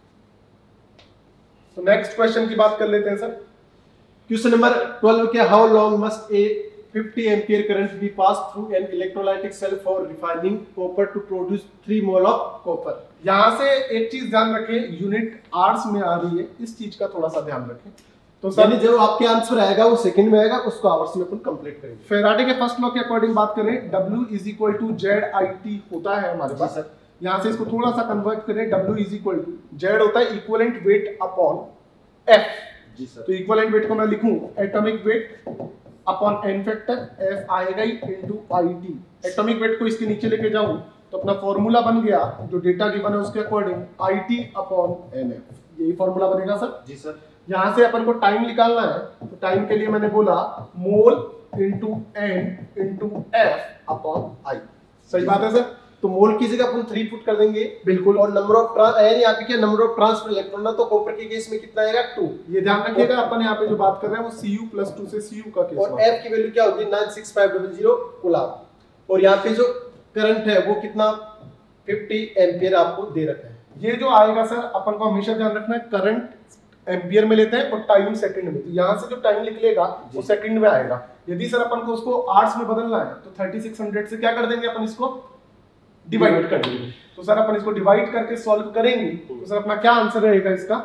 A: तो नेक्स्ट क्वेश्चन की बात कर लेते हैं सर।
B: क्वेश्चन नंबर ट्वेल्व के how long must a fifty ampere current be pass through an electrolytic cell for refining copper to produce three mole of copper.
A: यहाँ से एक चीज ध्यान रखें, यूनिट आवर्स में आ रही है, इस चीज का थोड़ा सा ध्यान रखें। तो सर
B: जो आपके आंसर आएगा वो सेकंड में आएगा, उसको आवर्स में अपन कंप्लीट करेंगे।
A: फेराडे के फर्स्ट लॉ के अकॉर्डिंग बात करें, W is equal to Z I T होता है हमारे पास। यहाँ से इसको थोड़ा सा कन्वर्ट करें, W is equal to Z होता है इक्विवेलेंट वेट अपॉन F।
B: जी सर।
A: तो इक्विवेलेंट वेट को मैं लिखूं atomic weight upon N factor, F आएगा into I T. Atomic weight को इसके नीचे लेके जाऊं तो अपना फॉर्मूला बन गया, जो डेटा गिवन है उसके according I T upon N F, यही फॉर्मूला बनेगा सर।
B: जी सर।
A: यहाँ से अपन को टाइम निकालना है, तो टाइम के लिए मैंने बोला mole into N into F upon I. सही बात है सर।
B: तो मोल की जगह अपन थ्री पुट कर देंगे।
A: बिल्कुल।
B: और नंबर ऑफ यानी यहाँ पे क्या नंबर ऑफ ट्रांसफर इलेक्ट्रॉन ना, तो कॉपर के केस में कितना आएगा? टू।
A: ये ध्यान रखिएगा, अपन यहाँ पे जो बात कर रहे हैं वो Cu प्लस टू से Cu का केस।
B: और F की वैल्यू क्या होगी? Nine six five double zero coulomb. और यहाँ पे जो करंट है वो कितना? फिफ्टी एम्पियर आपको दे रखा है।
A: ये जो आएगा सर, अपन को हमेशा ध्यान रखना है करंट एम्पियर में लेते हैं और टाइम सेकंड में। तो यहाँ से जो टाइम निकलेगा वो सेकंड में आएगा। यदि सर अपन को उसको आवर्स में बदलना है तो थर्टी सिक्स हंड्रेड से क्या कर देंगे अपन, इसको डिवाइड कर देंगे। तो सर अपन इसको डिवाइड करके सॉल्व करेंगे तो सर अपना क्या आंसर रहेगा इसका?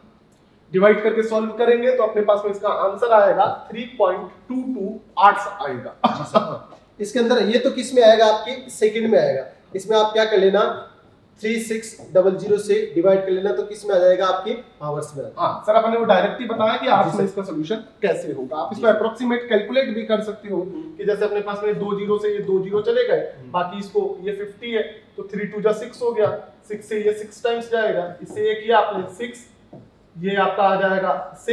A: डिवाइड करके सॉल्व करेंगे तो अपने पास में इसका आंसर आएगा three point two two hours आएगा।
B: इसके अंदर ये तो किस में आएगा? आपके सेकंड में आएगा। इसमें आप क्या कर लेना, थ्री सिक्स डबल जीरो से डिवाइड कर लेना, तो किस में आ जाएगा? आपके आवर्स में।
A: हाँ सर, अपने वो डायरेक्ट ही बताया कि आवर्स में इसका सॉल्यूशन कैसे होगा। आप इसको अप्रोक्सीमेट कैलकुलेट भी कर सकते हो कि जैसे अपने पास में दो जीरो से ये दो जीरो चले गए, बाकी इसको ये फिफ्टी है तो थ्री टू जा सिक्स हो गया, सिक्स से ये सिक्स टाइम्स जाएगा, इससे ये किया आपने सिक्स, ये आपका आ जाएगा सिक्स,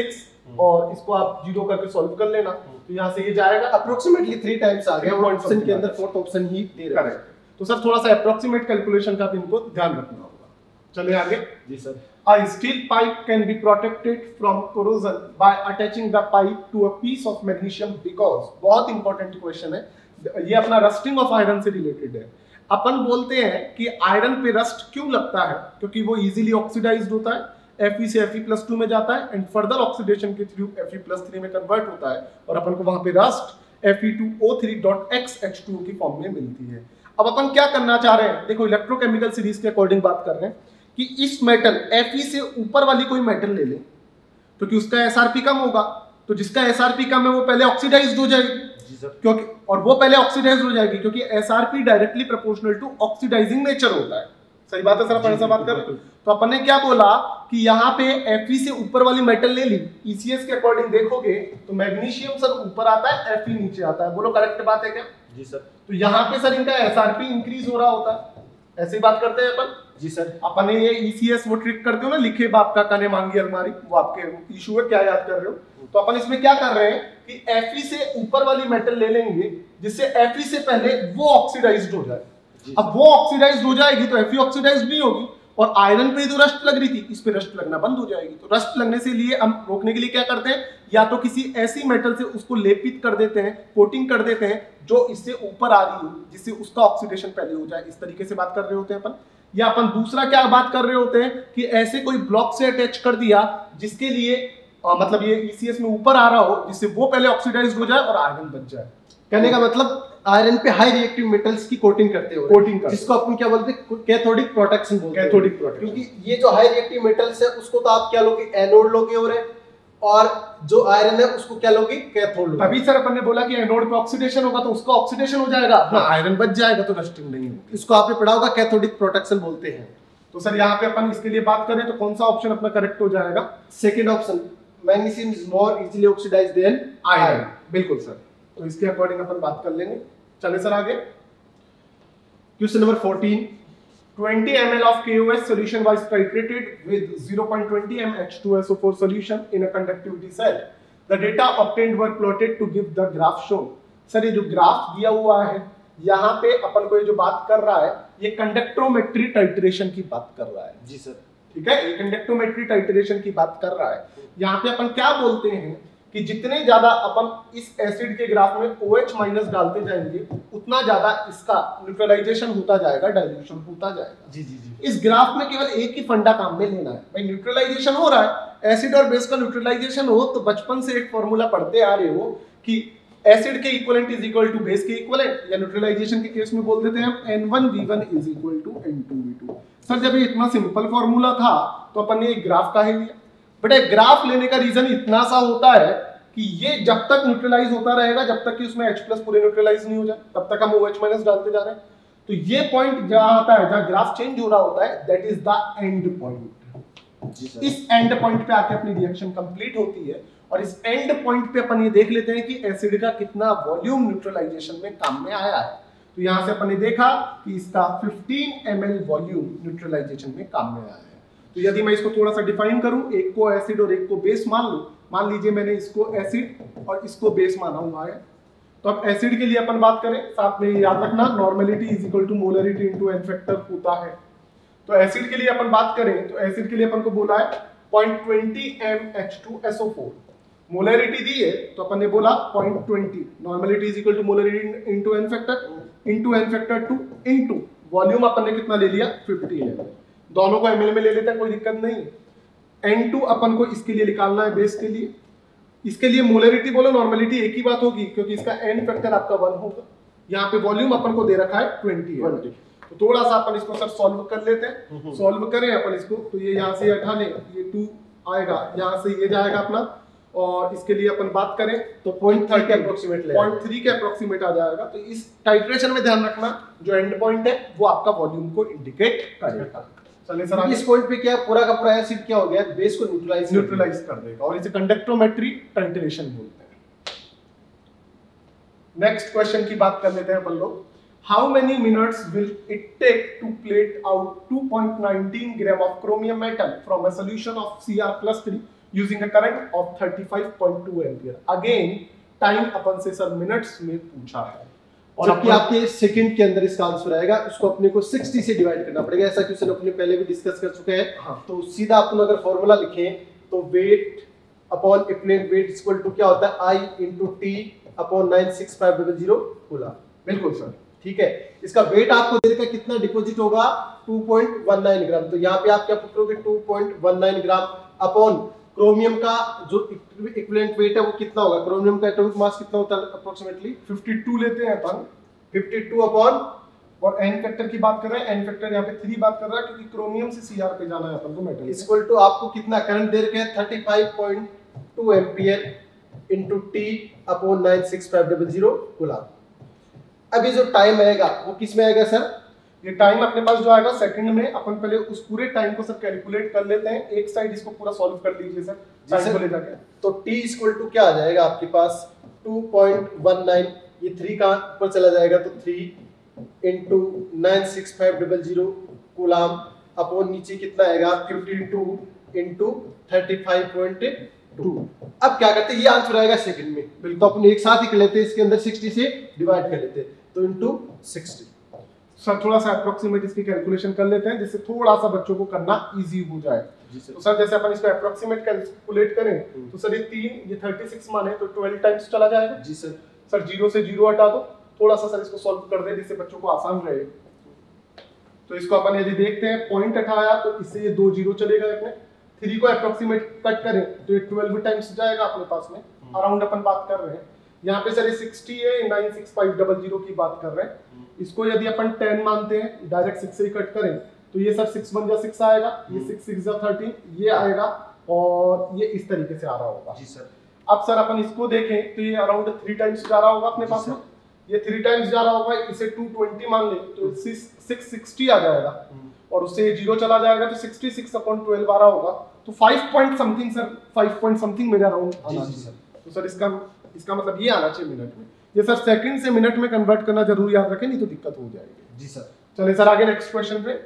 A: और इसको आप जीरो करके सॉल्व कर लेना, तो यहाँ से ये जाएगा
B: अप्रोक्सीमेटली थ्री टाइम्स आ गया, और ऑप्शन के अंदर फोर्थ ऑप्शन ही दे रहा है।
A: तो सर थोड़ा सा अप्रोक्सीमेट कैलकुलेशन का भी इनको ध्यान रखना होगा। चलिए आगे।
B: जी sir.
A: A steel pipe can be protected from corrosion by attaching the pipe to a piece of magnesium because, बहुत इंपॉर्टेंट क्वेश्चन है ये, अपना रस्टिंग ऑफ आयरन से रिलेटेड है। अपन बोलते हैं कि आयरन पे रस्ट क्यों लगता है, क्योंकि वो इजीली ऑक्सीडाइज्ड होता है, Fe से Fe प्लस टू में जाता है एंड फर्दर ऑक्सीडेशन के थ्रू Fe प्लस थ्री में कन्वर्ट होता है और अपन को वहां पे rust F e two O three dot X H to O की फॉर्म में मिलती है। अब अपन क्या करना चाह रहे हैं, देखो इलेक्ट्रोकेमिकल सीरीज के अकॉर्डिंग बात कर रहे हैं कि इस मेटल Fe से ऊपर वाली कोई मेटल ले ले, क्योंकि उसका एसआरपी कम होगा, तो जिसका एसआरपी कम है वो पहले ऑक्सीडाइज्ड हो जाएगी, क्योंकि और वो पहले ऑक्सीडाइज हो जाएगी क्योंकि SRP directly proportional to oxidizing nature होता है। सही बात है सर, अपन ऐसा बात कर रहे हैं। तो अपन ने क्या बोला कि यहाँ पे Fe से ऊपर वाली मेटल ले ली, ईसीएस के अकॉर्डिंग देखोगे तो मैग्नीशियम सर ऊपर आता है, Fe नीचे आता है। बोलो करेक्ट बात है क्या? जी सर। तो यहाँ पे सर इनका एसआरपी इंक्रीज हो रहा होता है, ऐसे ही बात करते हैं अपन। जी सर। अपन ने ये ईसीएस वो ट्रिक करते हो ना, लिखे बाप का कने मांगी अलमारी, वो आपके इशू है, क्या याद कर रहे हो? तो अपन इसमें क्या कर रहे हैं कि Fe से ऊपर वाली मेटल ले लेंगे जिससे Fe से पहले वो ऑक्सीडाइज्ड हो जाए। अब वो ऑक्सीडाइज्ड हो जाएगी तो Fe ऑक्सीडाइज्ड नहीं होगी, और आयरन पे जो रस्ट लग रही थी इस पे रस्ट लगना बंद हो जाएगी। तो रस्ट लगने से लिए हम रोकने के लिए क्या करते हैं, या तो किसी ऐसी मेटल से उसको लेपित कर देते हैं, कोटिंग कर देते हैं जो इससे ऊपर आ रही हो, जिससे उसका ऑक्सीडेशन पहले हो जाए। इस तरीके से बात कर रहे होते हैं अपन। या अपन दूसरा क्या बात कर रहे होते हैं कि ऐसे कोई ब्लॉक से अटैच कर दिया जिसके लिए आ, मतलब ये ईसीएस में ऊपर आ रहा हो, जिससे वो पहले ऑक्सीडाइज्ड हो जाए और आयरन बच जाए।
B: कहने का मतलब आयरन पे हाई रिएक्टिव मेटल्स की कोटिंग करते हो,
A: कोटिंग करते,
B: जिसको अपन क्या बोलते हैं, कैथोडिक प्रोटेक्शन बोलते हैं।
A: कैथोडिक प्रोटेक्शन,
B: क्योंकि ये जो हाई रिएक्टिव मेटल्स है उसको तो आप क्या लोगे, एनोड लोगे, हो रहे, और जो आयरन है उसको क्या लोगे, कैथोड लोगे।
A: अभी सर अपन ने बोला कि एनोड पे ऑक्सीडेशन होगा तो उसका ऑक्सीडेशन हो जाएगा, अपना आयरन बच जाएगा, तो रस्टिंग नहीं होगी।
B: इसको आपने पढ़ा होगा, कैथोडिक प्रोटेक्शन बोलते हैं।
A: तो सर यहाँ पे अपन इसके लिए बात करें तो कौन सा ऑप्शन अपना करेक्ट हो जाएगा?
B: Second option, magnesium is more easily oxidized than
A: iron. बिल्कुल सर, तो इसके अकॉर्डिंग अपन बात कर लेंगे। चले सर आगे।
B: Question number fourteen.
A: twenty milliliters of K O H solution was titrated with zero point two zero milliliters H two S O four solution in a conductivity cell. The data obtained were plotted to give the graph shown. Sir ये जो graph दिया हुआ है यहाँ पे अपन को ये जो बात कर रहा है ये कंडक्टोमेट्री टाइट्रेशन की बात कर रहा है।
B: जी सर।
A: ठीक है, ये कंडक्टोमेट्री टाइट्रेशन की बात कर रहा है। यहाँ पे अपन क्या बोलते हैं कि जितने ज्यादा अपन इस एसिड के ग्राफ में OH माइनस डालते जाएंगे उतना ज्यादा इसका न्यूट्रलाइजेशन होता जाएगा, डाइल्यूशन होता जाएगा। जी जी जी। इस ग्राफ में केवल एक ही फंडा काम में लेना है भाई, न्यूट्रलाइजेशन हो रहा है, एसिड और बेस का न्यूट्रलाइजेशन हो, तो बचपन से एक फॉर्मूला पढ़ते आ रहे हो कि एसिड के equivalent is equal to base के इक्विवेलेंट, या न्यूट्रलाइजेशन के केस में बोल देते हैं हम N one V one is equal to N two V two. Sir जब ये इतना सिंपल फॉर्मूला था तो अपन ने एक ग्राफ का ही लिया, बट एक ग्राफ लेने का रीजन इतना सा होता है कि ये जब तक न्यूट्रलाइज होता रहेगा, जब तक कि उसमें H प्लस पूरे न्यूट्रलाइज नहीं हो जाए, तब तक हम OH माइनस डालते जा रहे हैं। तो ये पॉइंट जहां आता है, जहां ग्राफ चेंज हो रहा होता है, that is the end point. इस एंड पॉइंट पे आके अपनी रिएक्शन कंप्लीट होती है, और इस एंड पॉइंट पे अपन ये देख लेते हैं कि एसिड का कितना वॉल्यूम न्यूट्रलाइजेशन में काम में आया है। तो यहां से अपन ने देखा कि इसका fifteen M L volume neutralization में काम में आया है। तो यदि मैं इसको थोड़ा सा डिफाइन करूं, एक को एसिड और एक को बेस मान लो, मान लीजिए मैंने इसको एसिड और इसको बेस माना हुआ है। तो अब एसिड के लिए अपन बात करें, साथ में याद रखना normality is equal to molarity into N factor होता है। तो एसिड के लिए अपन बात करें तो एसिड के लिए अपन को बोला है zero point two zero M H two S O four, molarity दी है तो अपन ने बोला zero point two zero, normality is equal to molarity into N factor into N factor two into volume अपन ने कितना ले लिया फिफ्टीन एम एल, दोनों को एमएल में ले लेते हैं, कोई दिक्कत नहीं है। N टू अपन को इसके लिए निकालना है बेस के लिए, इसके लिए मोलरिटी बोलो नॉर्मेलिटी एक ही बात होगी क्योंकि इसका n फैक्टर आपका वन होगा। यहाँ पे वॉल्यूम अपन को दे रखा है ट्वेंटी, तो थोड़ा सा अपन इसको सर सॉल्व कर लेते हैं। सॉल्व करें अपन इसको, तो ये यहाँ से हटा लें, ये टू आएगा, यहाँ से ये जाएगा अपना, और इसके लिए अपन बात करें तो पॉइंट थ्री के अप्रोक्सीमेट पॉइंट थ्री के अप्रोक्सीमेट आ जाएगा। तो इस टाइट्रेशन में ध्यान रखना जो एंड पॉइंट है वो आपका वॉल्यूम को इंडिकेट करेगा। चलिए सर, इस पॉइंट पे क्या पूरा का पूरा एसिड क्या हो गया, बेस को न्यूट्रलाइज न्यूट्रलाइज कर देगा, और इसे कंडक्टोमेट्री टाइट्रेशन बोलते हैं। नेक्स्ट क्वेश्चन की बात कर लेते हैं अपन लोग। How many minutes will it take to plate out two point one nine gram of chromium metal from a solution of C r plus three using a current of thirty five point two ampere. Again time अपन से sir minutes में पूछा है,
B: और जबकि आपके second के अंदर इसका आंसर आएगा, उसको अपने को साठ से डिवाइड करना पड़ेगा। ऐसा क्वेश्चन अपने पहले भी डिस्कस कर चुके हैं।
A: हाँ।
B: तो सीधा अपन अगर फॉर्मूला लिखें तो weight upon equivalent weight equal to क्या होता है, I into T upon nine six five double zero coulomb.
A: बिल्कुल सर,
B: ठीक है। इसका वेट आपको दे रखा कितना डिपॉजिट होगा, two point one nine gram. तो यहाँ पे आप क्या पुट करोगे, two point one nine gram upon chromium का जो इक्विवेलेंट वेट है वो कितना होगा, क्रोमियम का एटॉमिक मास कितना होता है अप्रोक्सीमेटली
A: फिफ्टी टू लेते हैं अपन,
B: फिफ्टी टू अपॉन,
A: और एन फैक्टर की बात कर रहे हैं, एन फैक्टर यहाँ पे थ्री बात कर रहा है क्योंकि क्रोमियम से सीआर पे जाना है अपन को मेटल।
B: इक्वल टू आपको कितना करंट दे रखा है, thirty five point two ampere into T upon nine six five double zero coulomb. अभी जो टाइम आएगा वो किस में आएगा सर,
A: ये टाइम अपने पास जो आएगा सेकंड में। अपन पहले उस पूरे टाइम को सर कैलकुलेट कर लेते हैं, एक साइड इसको पूरा सॉल्व कर लीजिए सर टाइम को ले जाके।
B: तो t इक्वल टू क्या आ जाएगा आपके पास, टू पॉइंट वन नाइन, ये थ्री का ऊपर चला जाएगा तो three into nine six five double zero coulomb upon नीचे कितना आएगा, fifty two into thirty five point two. अब क्या करते हैं, ये आंसर आएगा सेकंड में, तो अपन एक साथ ही कर लेते हैं, इसके अंदर सिक्सटी से डिवाइड कर लेते हैं, तो इंटू सिक्सटी।
A: सर थोड़ा सा अप्रोक्सीमेट इसकी कैलकुलेशन कर लेते हैं जिससे थोड़ा सा बच्चों को करना इजी हो जाए। तो सर जैसे अपन इसको अप्रोक्सीमेट कैलकुलेट करें तो सर ये तीन, ये थर्टी सिक्स माने तो ट्वेल्व टाइम्स चला जाएगा।
B: जी सर।
A: सर जीरो से जीरो हटा दो, थोड़ा सा सर इसको सॉल्व कर दे जिससे बच्चों को आसान रहे। तो इसको अपन यदि देखते हैं, पॉइंट हटाया तो इससे ये दो जीरो चलेगा अपने, थ्री को अप्रोक्सीमेट कट करें तो ये ट्वेल्व टाइम्स जाएगा अपने पास में, अराउंड अपन बात कर रहे हैं। यहाँ पे सर ये सिक्सटी है, nine six five double zero की बात कर रहे हैं। इसको यदि अपन टेन मानते हैं, डायरेक्ट सिक्स से ही कट करें तो ये सर सिक्स वन जा सिक्स आएगा, ये सिक्स सिक्स जा थर्टीन ये आएगा, और ये इस तरीके से आ रहा होगा।
B: जी सर।
A: अब सर अपन इसको देखें तो ये अराउंड थ्री टाइम्स जा रहा होगा अपने पास में, ये थ्री टाइम्स जा रहा होगा, इसे टू ट्वेंटी मान ले तो सिक्स सिक्सटी आ जाएगा, और उससे जीरो चला जाएगा तो सिक्सटी सिक्स अपॉन ट्वेल्व आ रहा होगा, तो five point something sir, five point something मेरे अराउंड आना चाहिए। तो सर इसका इसका मतलब ये आना चाहिए मिनट में। ये सर सेकंड से मिनट में कन्वर्ट करना जरूर याद रखें, नहीं तो दिक्कत हो जाएगी।
B: जी सर।
A: चलिए सर आगे नेक्स्ट क्वेश्चन पे।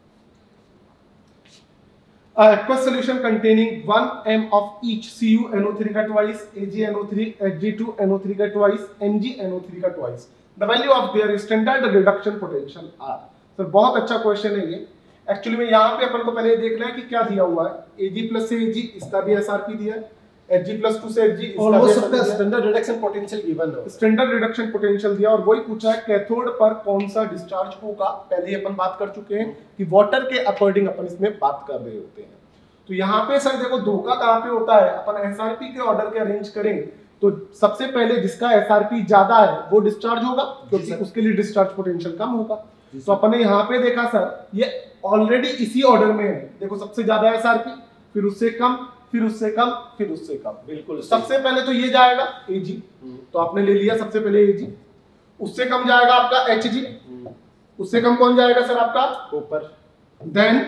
A: A aqueous solution containing one m of each C u N O three का twice, A g N O three, H g two N O three का twice, M g N O three का twice. The value of their standard reduction potential are. Sir बहुत अच्छा question है ये। Actually में यहाँ पे अपन को पहले देखना है कि क्या दिया हुआ है। Ag प्लस से Ag इसका भी S R P दिया है, Hg प्लस टू से Hg इसका भी
B: सबका स्टैंडर्ड रिडक्शन पोटेंशियल गिवन है,
A: स्टैंडर्ड रिडक्शन पोटेंशियल दिया, और वही पूछा है कैथोड पर कौन सा डिस्चार्ज होगा। पहले ही अपन बात कर चुके हैं कि वाटर के अकॉर्डिंग अपन इसमें बात कर रहे होते हैं। तो यहाँ पे सर देखो धोखा कहाँ पे होता है, अपन एसआरपी के ऑर्डर के अरेंज करें तो सबसे पहले जिसका एसआरपी ज्यादा है वो डिस्चार्ज होगा, क्योंकि उसके लिए डिस्चार्ज पोटेंशियल कम होगा। तो अपन ने यहाँ पे देखा सर ये ऑलरेडी इसी ऑर्डर में है, देखो सबसे ज्यादा एसआरपी, फिर उससे कम, फिर उससे कम, फिर उससे कम।
B: बिल्कुल।
A: सबसे पहले तो ये जाएगा Ag, तो आपने ले लिया सबसे पहले Ag, उससे कम जाएगा आपका Hg, उससे कम कौन जाएगा सर आपका
B: ऊपर,
A: देन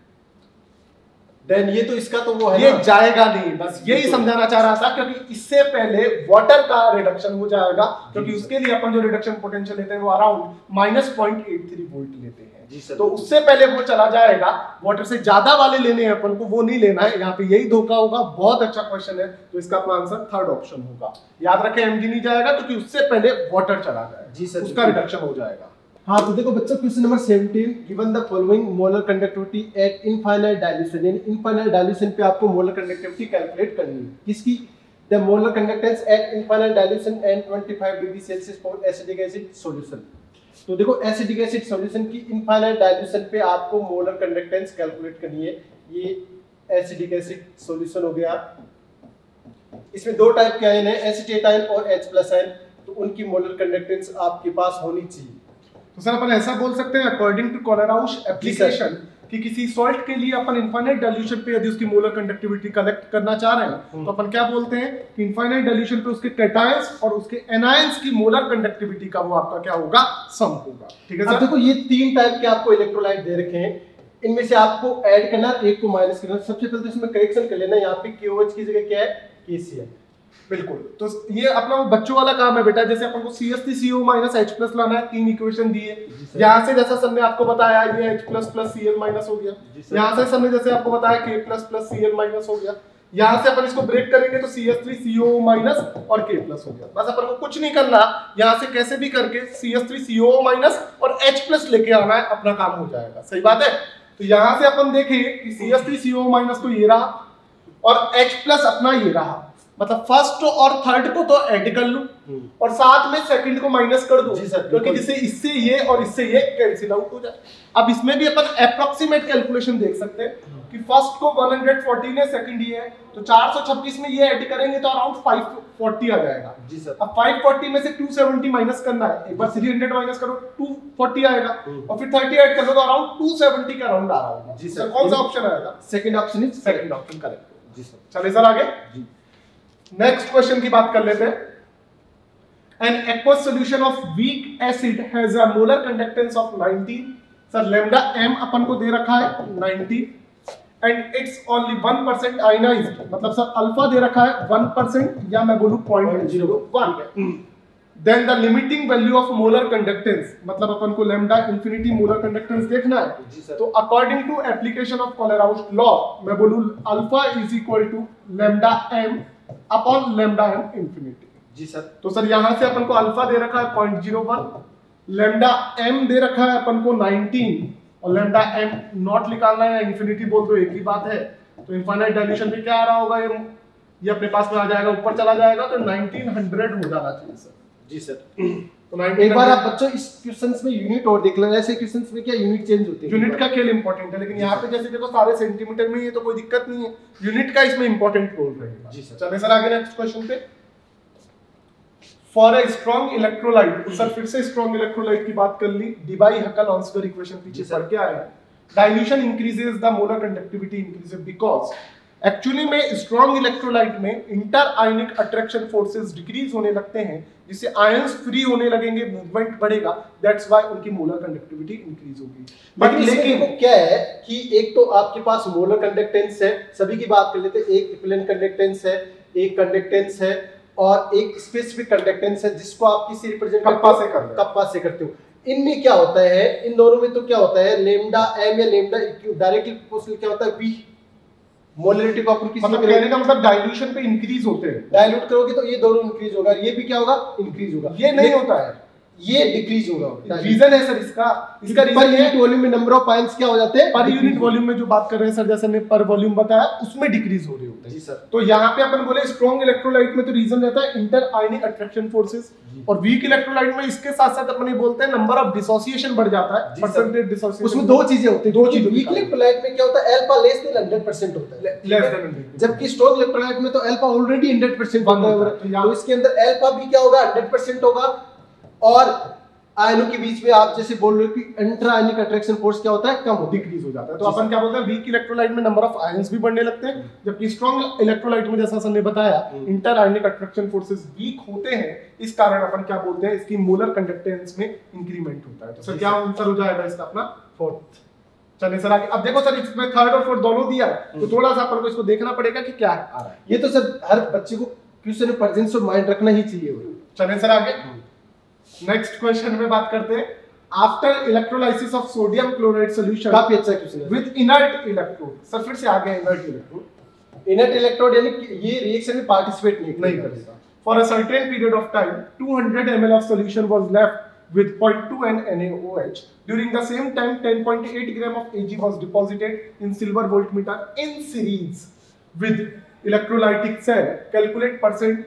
B: देन ये तो इसका तो वो है
A: ये
B: ना?
A: जाएगा नहीं, बस यही समझाना चाह रहा था, क्योंकि इससे पहले वाटर का रिडक्शन हो जाएगा, क्योंकि उसके लिए अपन जो रिडक्शन पोटेंशियल लेते हैं वो around minus point eight three volt लेते हैं।
B: जी सर।
A: तो उससे पहले वो चला जाएगा, वाटर से ज्यादा वाले लेने हैं अपन को, वो नहीं लेना है। यहाँ पे यही धोखा होगा। बहुत अच्छा क्वेश्चन है, तो इसका अपना आंसर थर्ड ऑप्शन होगा। याद रखें एमजी नहीं जाएगा क्योंकि उससे पहले वाटर चला जाएगा।
B: जी सर,
A: उसका रिडक्शन हो जाएगा।
B: हाँ तो देखो बच्चों, question number seventeen, given the following molar conductivity at infinite dilution, यानी इनफाइनाइट डाइल्यूशन पे आपको मोलर कंडक्टिविटी कैलकुलेट करनी है। किसकी? The molar conductance at infinite dilution and twenty five degree Celsius for acidic acid solution. तो देखो acidic acid solution की infinite dilution पे आपको मोलर कंडक्टेंस कैलकुलेट करनी है। ये एसिडिक एसिड सॉल्यूशन हो गया, इसमें दो टाइप के आयन है, एसिटेट और H प्लस आयन, तो उनकी मोलर कंडक्टेंस आपके पास होनी चाहिए।
A: तो सर अपन ऐसा बोल सकते हैं अकॉर्डिंग टू कोलेराउश एप्लीकेशन कि किसी सॉल्ट के लिए अपन इनफाइनाइट डाइल्यूशन पे यदि उसकी मोलर कंडक्टिविटी कलेक्ट करना चाह रहे हैं तो अपन क्या बोलते हैं कि इनफाइनाइट डाइल्यूशन पे उसके कैटायंस और उसके एनायंस की मोलर कंडक्टिविटी का वो आपका क्या होगा, सम होगा। ठीक है सर।
B: देखो ये तीन टाइप के आपको इलेक्ट्रोलाइट दे रखे हैं, इनमें से आपको ऐड करना, एक को माइनस करना। सबसे पहले तो इसमें करेक्शन कर लेना, यहाँ पे के ओ एच की जगह क्या है, के सी है।
A: बिल्कुल, तो ये अपना बच्चों वाला काम है बेटा। जैसे अपन को C S T C O minus H plus लाना है, तीन इक्वेशन दी है। यहाँ से जैसा सर ने आपको बताया ये H plus plus C L minus हो गया, यहाँ से सर ने जैसे आपको बताया K plus plus C L minus हो गया। यहाँ से अपन इसको ब्रेक करेंगे तो C H three C O minus और K प्लस हो गया। बस अपन को कुछ नहीं करना, यहाँ से कैसे भी करके C H three C O minus और H प्लस लेके आना है, अपना काम हो जाएगा। सही बात है। तो यहाँ से अपन देखें कि C H three C O minus तो ये रहा और H प्लस अपना ये रहा, मतलब फर्स्ट और थर्ड को तो ऐड कर लूं और साथ में सेकंड को माइनस कर दूं, क्योंकि जिससे इससे ये और इससे ये कैंसिल आउट हो जाए। अब इसमें भी अपन अप्रॉक्सीमेट कैलकुलेशन देख सकते हैं कि फर्स्ट को वन हंड्रेड फोर्टीन है, सेकंड ये है, तो चार सौ छब्बीस में ये ऐड करेंगे तो अराउंड फाइव फोर्टी आ जाएगा। जी सर। अब फाइव फोर्टी में से टू सेवेंटी माइनस करना है, एक बार थ्री हंड्रेड माइनस करो टू फोर्टी आएगा और फिर थर्टी ऐड कर लो तो अराउंड टू सेवेंटी का अराउंड आ रहा होगा। जी सर। कौन सा ऑप्शन आएगा? Second option is second option correct. जी सर। चलिए सर आगे। जी नेक्स्ट क्वेश्चन की बात कर लेते हैं। An aqueous solution of weak acid has a molar conductance of nineteen. Sir lambda m अपन को दे रखा है nineteen and it's only one percent ionized, मतलब सर अल्फा दे रखा है वन परसेंट या मैं बोलूं zero point zero one. Then the limiting value of molar conductance, मतलब अपन को lambda infinity molar conductance देखना है, तो according to application of Clairaut law मैं बोलूं alpha is equal to lambda m upon lambda m infinity। जी sir. तो sir यहां से अपन को अल्फा दे रखा है zero point zero one, lambda m दे रखा है अपन को नाइनटीन और lambda m नॉट निकालना है या इंफिनिटी बोल दो एक ही बात है। तो इनफाइनाइट डायल्यूशन पे क्या आ रहा होगा, ये ये अपने पास में आ जाएगा, ऊपर चला जाएगा तो नाइनटीन हंड्रेड हो जाना चाहिए सर। जी सर।
B: तो एक बार आप बच्चों इस क्वेश्चंस में यूनिट और देख लेना, ऐसे क्वेश्चंस में क्या यूनिट चेंज होते हैं,
A: यूनिट का खेल इंपॉर्टेंट है, लेकिन यहाँ पे जैसे देखो सारे सेंटीमीटर में ये तो कोई दिक्कत नहीं है, यूनिट का इसमें इंपॉर्टेंट रोल रहेगा। जी सर। चलिए सर आगे नेक्स्ट क्वेश्चन पे। For a strong electrolyte, sir फिर से स्ट्रॉन्ग इलेक्ट्रोलाइट की बात कर ली, डिबाई-हकल-ऑन्सगर इक्वेशन पीछे पढ़ के आया है। Dilution increases the molar conductivity increases because actually में स्ट्रॉन्ग इलेक्ट्रोलाइट में inter ionic attraction forces decrease होने लगते हैं, जिससे आयंस फ्री होने लगेंगे, मूवमेंट बढ़ेगा, दैट्स व्हाई उनकी मोलर कंडक्टिविटी इंक्रीज होगी।
B: बट लेकिन क्या है कि एक तो आपके पास मोलर कंडक्टेंस है, सभी की बात कर लेते हैं, एक इक्विवेलेंट कंडक्टेंस है, एक कंडक्टेंस है और एक स्पेसिफिक कंडक्टेंस है जिसको आप किसी रिप्रेजेंट
A: कप्पा से करते हो
B: कप्पा से करते हो। इनमें क्या होता है, इन दोनों में तो क्या होता है, लेमडा एम या लेमडा इक्यू डायरेक्टली प्रोपोर्शनल क्या होता है, वी मोलरिटी को अपन किसी
A: मतलब कहने का मतलब डाइल्यूशन पे इंक्रीज होते हैं,
B: डाइल्यूट करोगे तो ये दोनों इंक्रीज होगा, ये भी क्या होगा, इंक्रीज होगा।
A: ये नहीं होता है,
B: ये डिक्रीज होगा।
A: रीजन है सर इसका, इसका रीजन
B: यूनिट वॉल्यूम में नंबर ऑफ आयंस क्या हो जाते हैं,
A: पर यूनिट वॉल्यूम में जो बात कर रहे हैं सर, जैसे ने पर वॉल्यूम बताया उसमें डिक्रीज हो रहे होते हैं। जी सर। तो यहाँ पे अपन बोले स्ट्रॉन्ग इलेक्ट्रोलाइट में तो रीजन रहता है इंटर आयनिक अट्रैक्शन फोर्सेस, और वीक इलेक्ट्रोलाइट में इसके साथ साथ अपन ये बोलते हैं नंबर ऑफ डिसोसिएशन बढ़ जाता है, परसेंटेज डिसोसिएशन।
B: उसमें दो चीजें होती हैं, दो चीज। वीक इलेक्ट्रोलाइट में क्या होता है, alpha less than hundred percent होता है, लेस देन हंड्रेड, जबकि स्ट्रॉन्ग इलेक्ट्रोलाइट में तो अल्फा ऑलरेडी हंड्रेड परसेंट होता है, तो इसके अंदर अल्फा भी क्या होगा, हंड्रेड परसेंट होगा। और आयनों के बीच में आप जैसे बोल रहे हो कि इंट्रा आयनिक अट्रैक्शन फोर्स क्या होता है, कम डिक्रीज हो जाता है। तो अपन क्या बोलते हैं, वीक इलेक्ट्रोलाइट में नंबर ऑफ आयंस भी बढ़ने लगते हैं, जबकि स्ट्रॉन्ग इलेक्ट्रोलाइट में जैसा सर ने बताया inter ionic attraction forces weak होते हैं, इस कारण अपन क्या बोलते हैं, इसकी मोलर कंडक्टेंस में इंक्रीमेंट होता है। तो सर क्या आंसर हो जाएगा इसका अपना फोर्थ। चलिए सर आगे। अब देखो सर इसमें थर्ड और फोर्थ दोनों दिया है, तो थोड़ा सा अपन को इसको देखना पड़ेगा कि क्या आ रहा है। ये तो सर हर बच्चे को क्वेश्चन में प्रेजेंस ऑफ माइंड रखना ही चाहिए।
A: चलिए सर आगे नेक्स्ट क्वेश्चन में बात करते हैं। After electrolysis of sodium chloride solution,
B: काफी अच्छा क्वेश्चन है,
A: विद इनर्ट इलेक्ट्रोड। सर फिर से आ गया इनर्ट इलेक्ट्रोड।
B: इनर्ट इलेक्ट्रोड यानी कि ये रिएक्शन में पार्टिसिपेट नहीं
A: नहीं करेगा। For a certain period of time two hundred m l of solution was left with zero point two N N A O H. During the same time ten point eight gram of A G was deposited in silver voltmeter in series with electrolytic cell. Calculate percent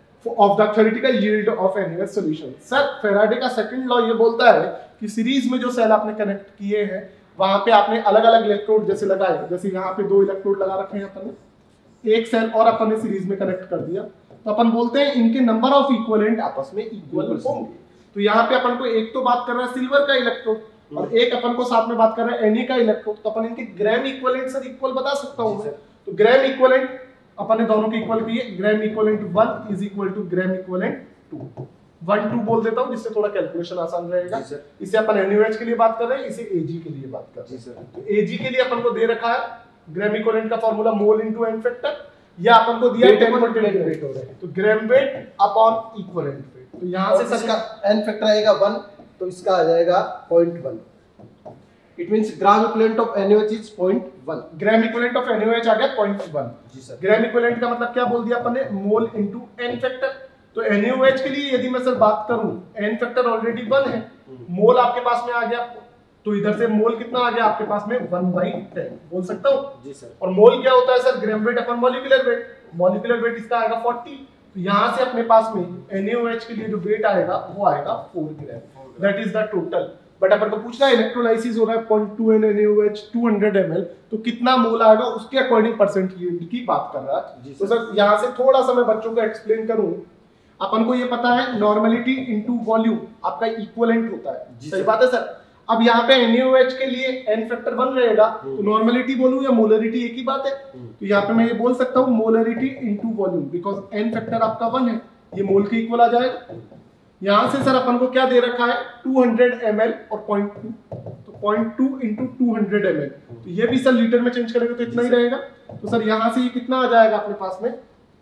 A: of the theoretical yield of N A S solution. Sir Faraday का second law ये बोलता है कि series में जो cell आपने connect किए हैं वहां पे आपने अलग अलग इलेक्ट्रोड जैसे लगाए, जैसे यहाँ पे दो इलेक्ट्रोड लगा रखे हैं अपन ने, एक सेल और अपन ने सीरीज में कनेक्ट कर दिया, तो अपन बोलते हैं इनके नंबर ऑफ इक्विवेलेंट आपस में इक्वल होंगे। तो यहाँ पे अपन को एक तो बात कर रहा है सिल्वर का इलेक्ट्रोड और एक अपन को साथ में बात कर रहा है Na का इलेक्ट्रोड, तो अपन इनके ग्राम इक्विवेलेंट सर इक्वल बता सकता हूं मैं। तो ग्राम इक्विवेलेंट अपन ने दोनों के इक्वल किए, gram equivalent one is equal to gram equivalent two. One two बोल देता हूं जिससे थोड़ा कैलकुलेशन आसान रहेगा। इसे अपन N A O H के लिए बात कर रहे हैं, इसे Ag के लिए बात कर रहे हैं। तो Ag के लिए अपन को दे रखा है ग्राम इक्विवेलेंट का formula mole into N factor, या अपन को दिया टेन पॉइंट वेट हो रहा है, तो gram weight upon equivalent weight. तो यहां से सर का
B: n फैक्टर आएगा वन, तो इसका आ जाएगा zero point one it means gram equivalent of NaOH is zero point one।
A: Gram equivalent of NaOH आ गया zero point one।
B: जी सर।
A: ग्राम इक्विवेलेंट का मतलब क्या बोल दिया अपन ने, मोल इनटू n फैक्टर। तो NaOH के लिए यदि मैं सर बात करूं, n फैक्टर ऑलरेडी वन है, मोल आपके पास में आ गया, तो इधर से मोल कितना आ गया आपके पास में वन बाई टेन बोल सकता हूं।
B: जी सर।
A: और मोल क्या होता है सर, ग्राम वेट अपन मॉलिक्यूलर वेट, मॉलिक्यूलर वेट इसका आएगा फोर्टी। तो यहां से अपने पास में NaOH के लिए जो वेट आएगा वो आएगा four gram, that is the total. But अपन को पूछना है इलेक्ट्रोलाइसिस हो रहा है zero point two N NaOH two hundred m l, तो कितना मोल आएगा उसके अकॉर्डिंग परसेंट यील्ड की बात कर रहा है। तो सर यहां से थोड़ा सा मैं बच्चों को एक्सप्लेन करूं, अपन को ये पता है नॉर्मेलिटी इनटू वॉल्यूम आपका इक्विवेलेंट होता है, सही बात है सर। अब यहाँ पे NaOH के लिए n फैक्टर वन रहेगा, तो नॉर्मेलिटी बोलूं या मोलरिटी एक ही बात है। तो यहाँ पे मैं ये बोल सकता हूँ molarity into volume, because n factor आपका वन है, ये मोल के इक्वल आ जाएगा। यहाँ से सर अपन को क्या दे रखा है टू हंड्रेड एम एल और zero point two, तो zero point two into two hundred m l, तो ये भी सर लीटर में चेंज करेंगे तो इतना ही रहेगा। तो सर यहाँ से ये कितना आ जाएगा अपने पास में,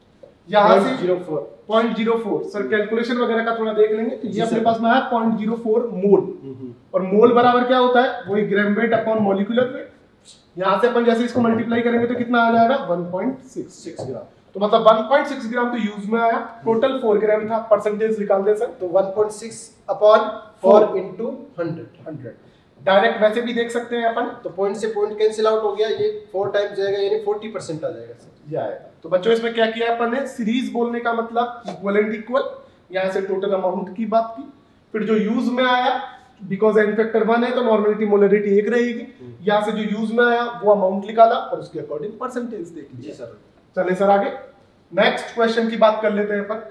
A: यहाँ से zero point zero four। Sir calculation वगैरह का थोड़ा देख लेंगे, तो ये अपने पास में है zero point zero four मोल, और मोल बराबर क्या होता है, वही gram weight upon molecular weight. यहाँ से अपन जैसे इसको मल्टीप्लाई करेंगे तो कितना आ जाएगा one point six six gram. तो मतलब वन पॉइंट सिक्स ग्राम तो यूज में आया, टोटल फोर ग्राम था, परसेंटेज निकाल दे सर, तो
B: one point six अपॉन four into one hundred।
A: Hundred direct वैसे भी देख सकते हैं अपन,
B: तो पॉइंट से पॉइंट कैंसिल आउट हो गया, ये फोर टाइम्स जाएगा यानी फोर्टी परसेंट आ जाएगा सर,
A: ये आएगा। तो बच्चों इसमें क्या किया अपन ने, सीरीज बोलने का मतलब इक्विवेलेंट इक्वल, यहाँ से टोटल अमाउंट की बात की, फिर जो यूज में आया बिकॉज n फैक्टर वन है तो नॉर्मेलिटी मोलरिटी एक रहेगी, यहाँ से जो यूज में आया वो अमाउंट निकाला और उसके अकॉर्डिंग परसेंटेज देख लिया।
B: जी सर।
A: चलिए सर आगे नेक्स्ट क्वेश्चन की बात कर लेते हैं अपन।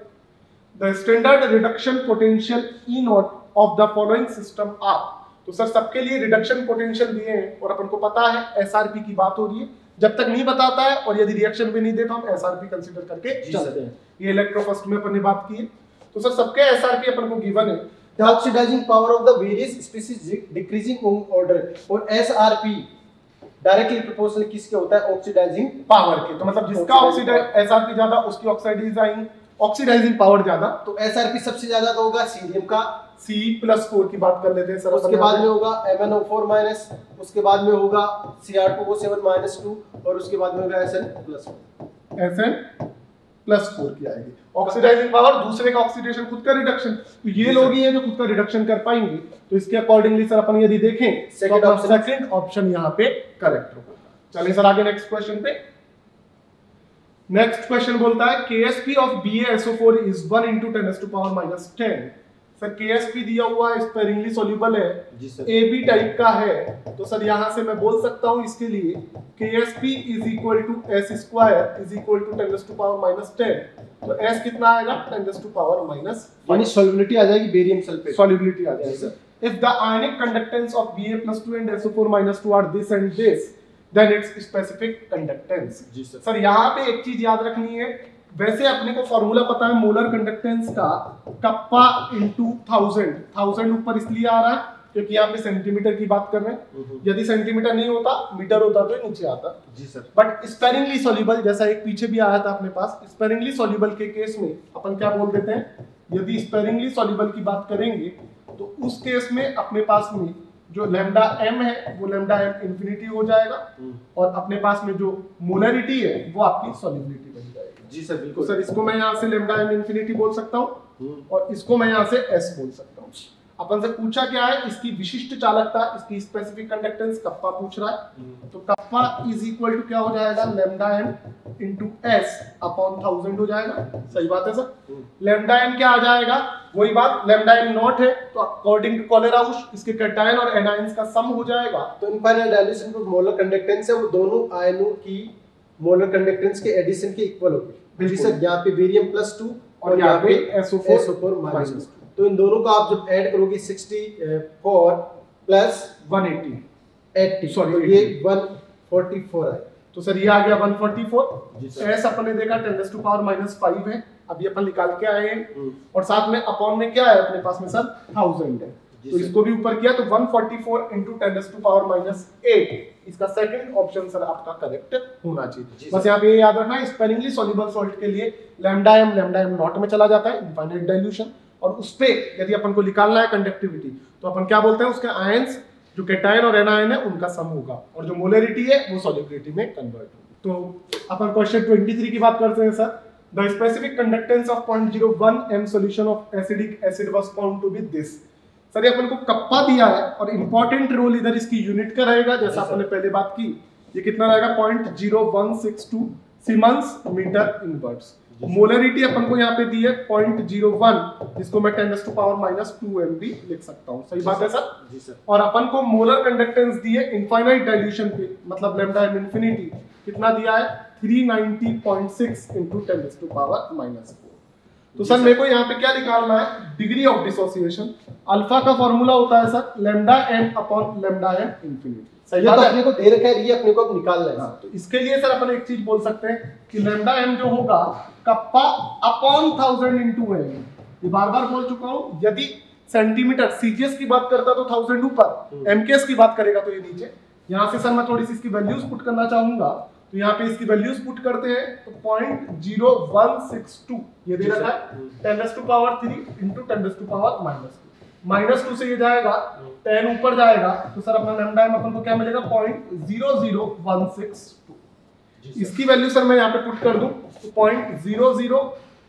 A: The standard reduction potential E not of the following system are. तो सर सबके लिए रिडक्शन पोटेंशियल दिए हैं और अपन को पता है एसआरपी की बात हो रही है, जब तक नहीं बताता है और यदि रिएक्शन भी नहीं दे तो हम एसआरपी कंसीडर करके चलते हैं। ये इलेक्ट्रोफर्स्ट में अपन ने बात की है, तो सर सबके एसआरपी अपन को गिवन है।
B: The oxidizing power of the various species decreasing in order, और S R P directly proportional किसके होता है, ऑक्सीडाइजिंग
A: पावर के। तो मतलब जिसका ऑक्सीडाइज एसआरपी ज्यादा उसकी ऑक्सीडाइजिंग ऑक्सीडाइजिंग पावर ज्यादा,
B: तो S R P सबसे ज्यादा तो होगा सीरियम का
A: C प्लस फोर की बात कर लेते हैं सर।
B: उसके बाद में होगा M n O four minus, उसके बाद में होगा C R two O seven minus two, और उसके बाद में होगा S N plus four.
A: S N plus four की आएगी ऑक्सीडाइजिंग पावर, दूसरे का ऑक्सीडेशन खुद का रिडक्शन। तो ये लोग ही हैं जो खुद का रिडक्शन कर पाएंगे, तो इसके अकॉर्डिंगली सर अपन यदि देखें
B: सेकंड
A: तो
B: ऑप्शन
A: सेकंड ऑप्शन यहाँ पे करेक्ट होगा। चलिए सर आगे नेक्स्ट क्वेश्चन पे। नेक्स्ट क्वेश्चन बोलता है K S P ऑफ B A S O four is one into ten to power minus ten। Sir K S P दिया हुआ है, स्पेरिंगली सॉल्युबल है, A B टाइप का है, तो सर यहाँ से मैं बोल सकता हूँ इसके लिए K S P is equal to S square is equal to ten to power minus ten। तो S कितना आएगा ten to power minus
B: यानी सॉल्युबिलिटी आ जाएगी बेरियम सल्फेट,
A: सॉल्युबिलिटी आ जाएगी। If the ionic conductance of B A plus two and S O four minus two are this and this, then its specific conductance।
B: जी sir.
A: Sir यहाँ पे एक चीज याद रखनी है, वैसे अपने को फॉर्मूला पता है मोलर कंडक्टेंस का, कप्पा इनटू थाउजेंड, थाउजेंड ऊपर इसलिए आ रहा है क्योंकि यहाँ पे सेंटीमीटर की बात कर रहे हैं, यदि सेंटीमीटर नहीं होता मीटर होता तो नीचे आता।
B: जी सर।
A: बट स्पेरिंगली सॉल्युबल, जैसा एक पीछे भी आया था अपने पास, स्पेरिंगली सॉल्युबल के केस में अपन क्या बोल देते हैं, यदि स्पेरिंगली सॉल्युबल की बात करेंगे तो उस केस में अपने पास में जो लैम्डा m है वो लैम्डा m इंफिनिटी हो जाएगा, और अपने पास में जो मोलरिटी है वो आपकी सॉल्युबिलिटी बन जाएगी।
B: जी सर बिल्कुल।
A: सर इसको मैं यहाँ से लैम्डा m इंफिनिटी बोल सकता हूँ और इसको मैं यहाँ से s बोल सकता हूँ। अपन से पूछा क्या है, इसकी विशिष्ट चालकता, इसकी स्पेसिफिक कंडक्टेंस कप्पा पूछ रहा है, तो कप्पा इज इक्वल टू क्या हो जाएगा, lambda m into s upon thousand हो जाएगा। सही बात है सर। लैम्डा m क्या आ जाएगा, वही बात, लैम्डा m नॉट है तो अकॉर्डिंग टू कोलेराउस इसके कैटायन और एनायंस का सम हो जाएगा।
B: तो इनफाइनाइट डायल्यूशन को मोलर कंडक्टेंस है वो दोनों आयनों की मोलर कंडक्टेंस के एडिशन के इक्वल होगी। जी सर। यहाँ पे बेरियम प्लस टू और यहाँ पे S O four minus two, तो इन दोनों को आप जब ऐड करोगे sixty four plus
A: one eighty
B: eighty,
A: sorry
B: तो ये वन फोर्टी फोर है।
A: तो सर ये आ गया वन फोर्टी फोर। एस अपन ने देखा ten to power minus five है, अभी अपन निकाल के आए हैं, और साथ में अपॉन में क्या है अपने पास में सर थाउजेंड है, तो इसको भी ऊपर किया तो one forty four into ten to power minus eight, इसका सेकंड ऑप्शन सर आपका करेक्ट होना चाहिए। बस यहाँ पे ये याद रखना है, स्पेरिंगली सॉल्युबल सॉल्ट के लिए lambda m lambda m not में चला जाता है, इनफाइनाइट डाइल्यूशन, और उस पे यदि अपन को निकालना है कंडक्टिविटी तो अपन क्या बोलते हैं, उसके आयंस जो कैटायन और एनायन है उनका सम होगा, और जो मोलरिटी है वो सॉल्युबिलिटी में कन्वर्ट होगी। तो अपन क्वेश्चन तेईस की बात करते हैं sir. The specific conductance of zero point zero one M solution of acidic acid was found to be this. Sir ये अपन को कप्पा दिया है और इंपॉर्टेंट रोल इधर इसकी यूनिट का रहेगा, जैसा अपन ने पहले बात की। ये कितना रहेगा point zero one six two siemens metre inverse. Molarity अपन को यहाँ पे दी है पॉइंट ज़ीरो वन, जिसको मैं ten to power minus two M भी लिख सकता हूँ। सही बात है सर?
B: जी सर।
A: और अपन को मोलर कंडक्टेंस दी है इनफाइनाइट डाइल्यूशन पे, मतलब लैम्डा एम इंफिनिटी कितना दिया है three ninety point six into ten to power minus four. तो सर मेरे को यहाँ पे क्या निकालना है, डिग्री ऑफ डिसोसिएशन। अल्फा का फॉर्मूला होता है sir lambda m upon lambda M infinity.
B: सही बात है, अपने को दे रखा है, ये अपने को अब निकालना है।
A: हाँ, तो इसके लिए सर अपन एक चीज बोल सकते हैं कि लैम्डा एम जो होगा kappa upon thousand into m. ये बार बार बोल चुका हूँ, यदि सेंटीमीटर सीजीएस की बात करता तो थाउजेंड ऊपर, एमकेएस की बात करेगा तो ये नीचे। यहाँ से सर मैं थोड़ी सी इसकी वैल्यूज पुट करना चाहूंगा, तो यहाँ पे इसकी वैल्यूज पुट करते हैं तो point zero one six two ये दे रखा है ten to power three into ten to power minus two. Minus two से ये जाएगा टेन ऊपर जाएगा तो सर अपना लैम्डा एम अपन को क्या मिलेगा point zero zero one six two. इसकी वैल्यू सर मैं यहाँ पे पुट कर दूं तो point zero zero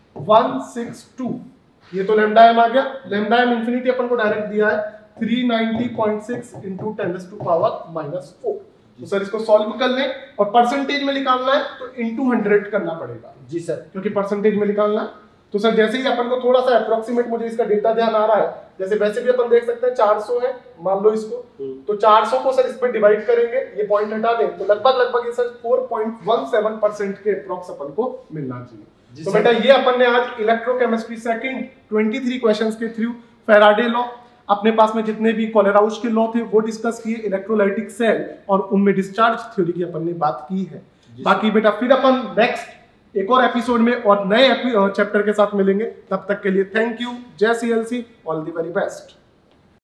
A: one six two, ये तो लैम्डा एम आ गया। लैम्डा एम इंफिनिटी अपन को डायरेक्ट दिया है three ninety point six into ten to power minus four. तो सर इसको सॉल्व कर लें और परसेंटेज में निकालना है तो इनटू हंड्रेड करना पड़ेगा।
B: जी सर,
A: क्योंकि परसेंटेज में निकालना है। तो सर जैसे ही अपन को थोड़ा सा अप्रोक्सीमेट मुझे इसका डेटा ध्यान आ रहा है, जैसे वैसे भी अपन देख सकते हैं चार सौ है मान लो इसको, तो चार सौ को सर इस पे डिवाइड करेंगे, ये पॉइंट हटा दें तो लगभग लगभग ये sir four point one seven percent के अप्रोक्स अपन को मिलना चाहिए। तो बेटा ये अपन ने आज इलेक्ट्रोकेमिस्ट्री सेकंड तेईस क्वेश्चंस के थ्रू फैराडे लॉ, अपने पास में जितने भी कोलेराउस के लॉ थे वो डिस्कस किए, इलेक्ट्रोलाइटिक सेल और उनमें डिस्चार्ज थ्योरी की अपन ने बात की है। बाकी बेटा फिर अपन नेक्स्ट एक और एपिसोड में और नए चैप्टर के साथ मिलेंगे, तब तक के लिए थैंक यू। जय CLC, all the very best.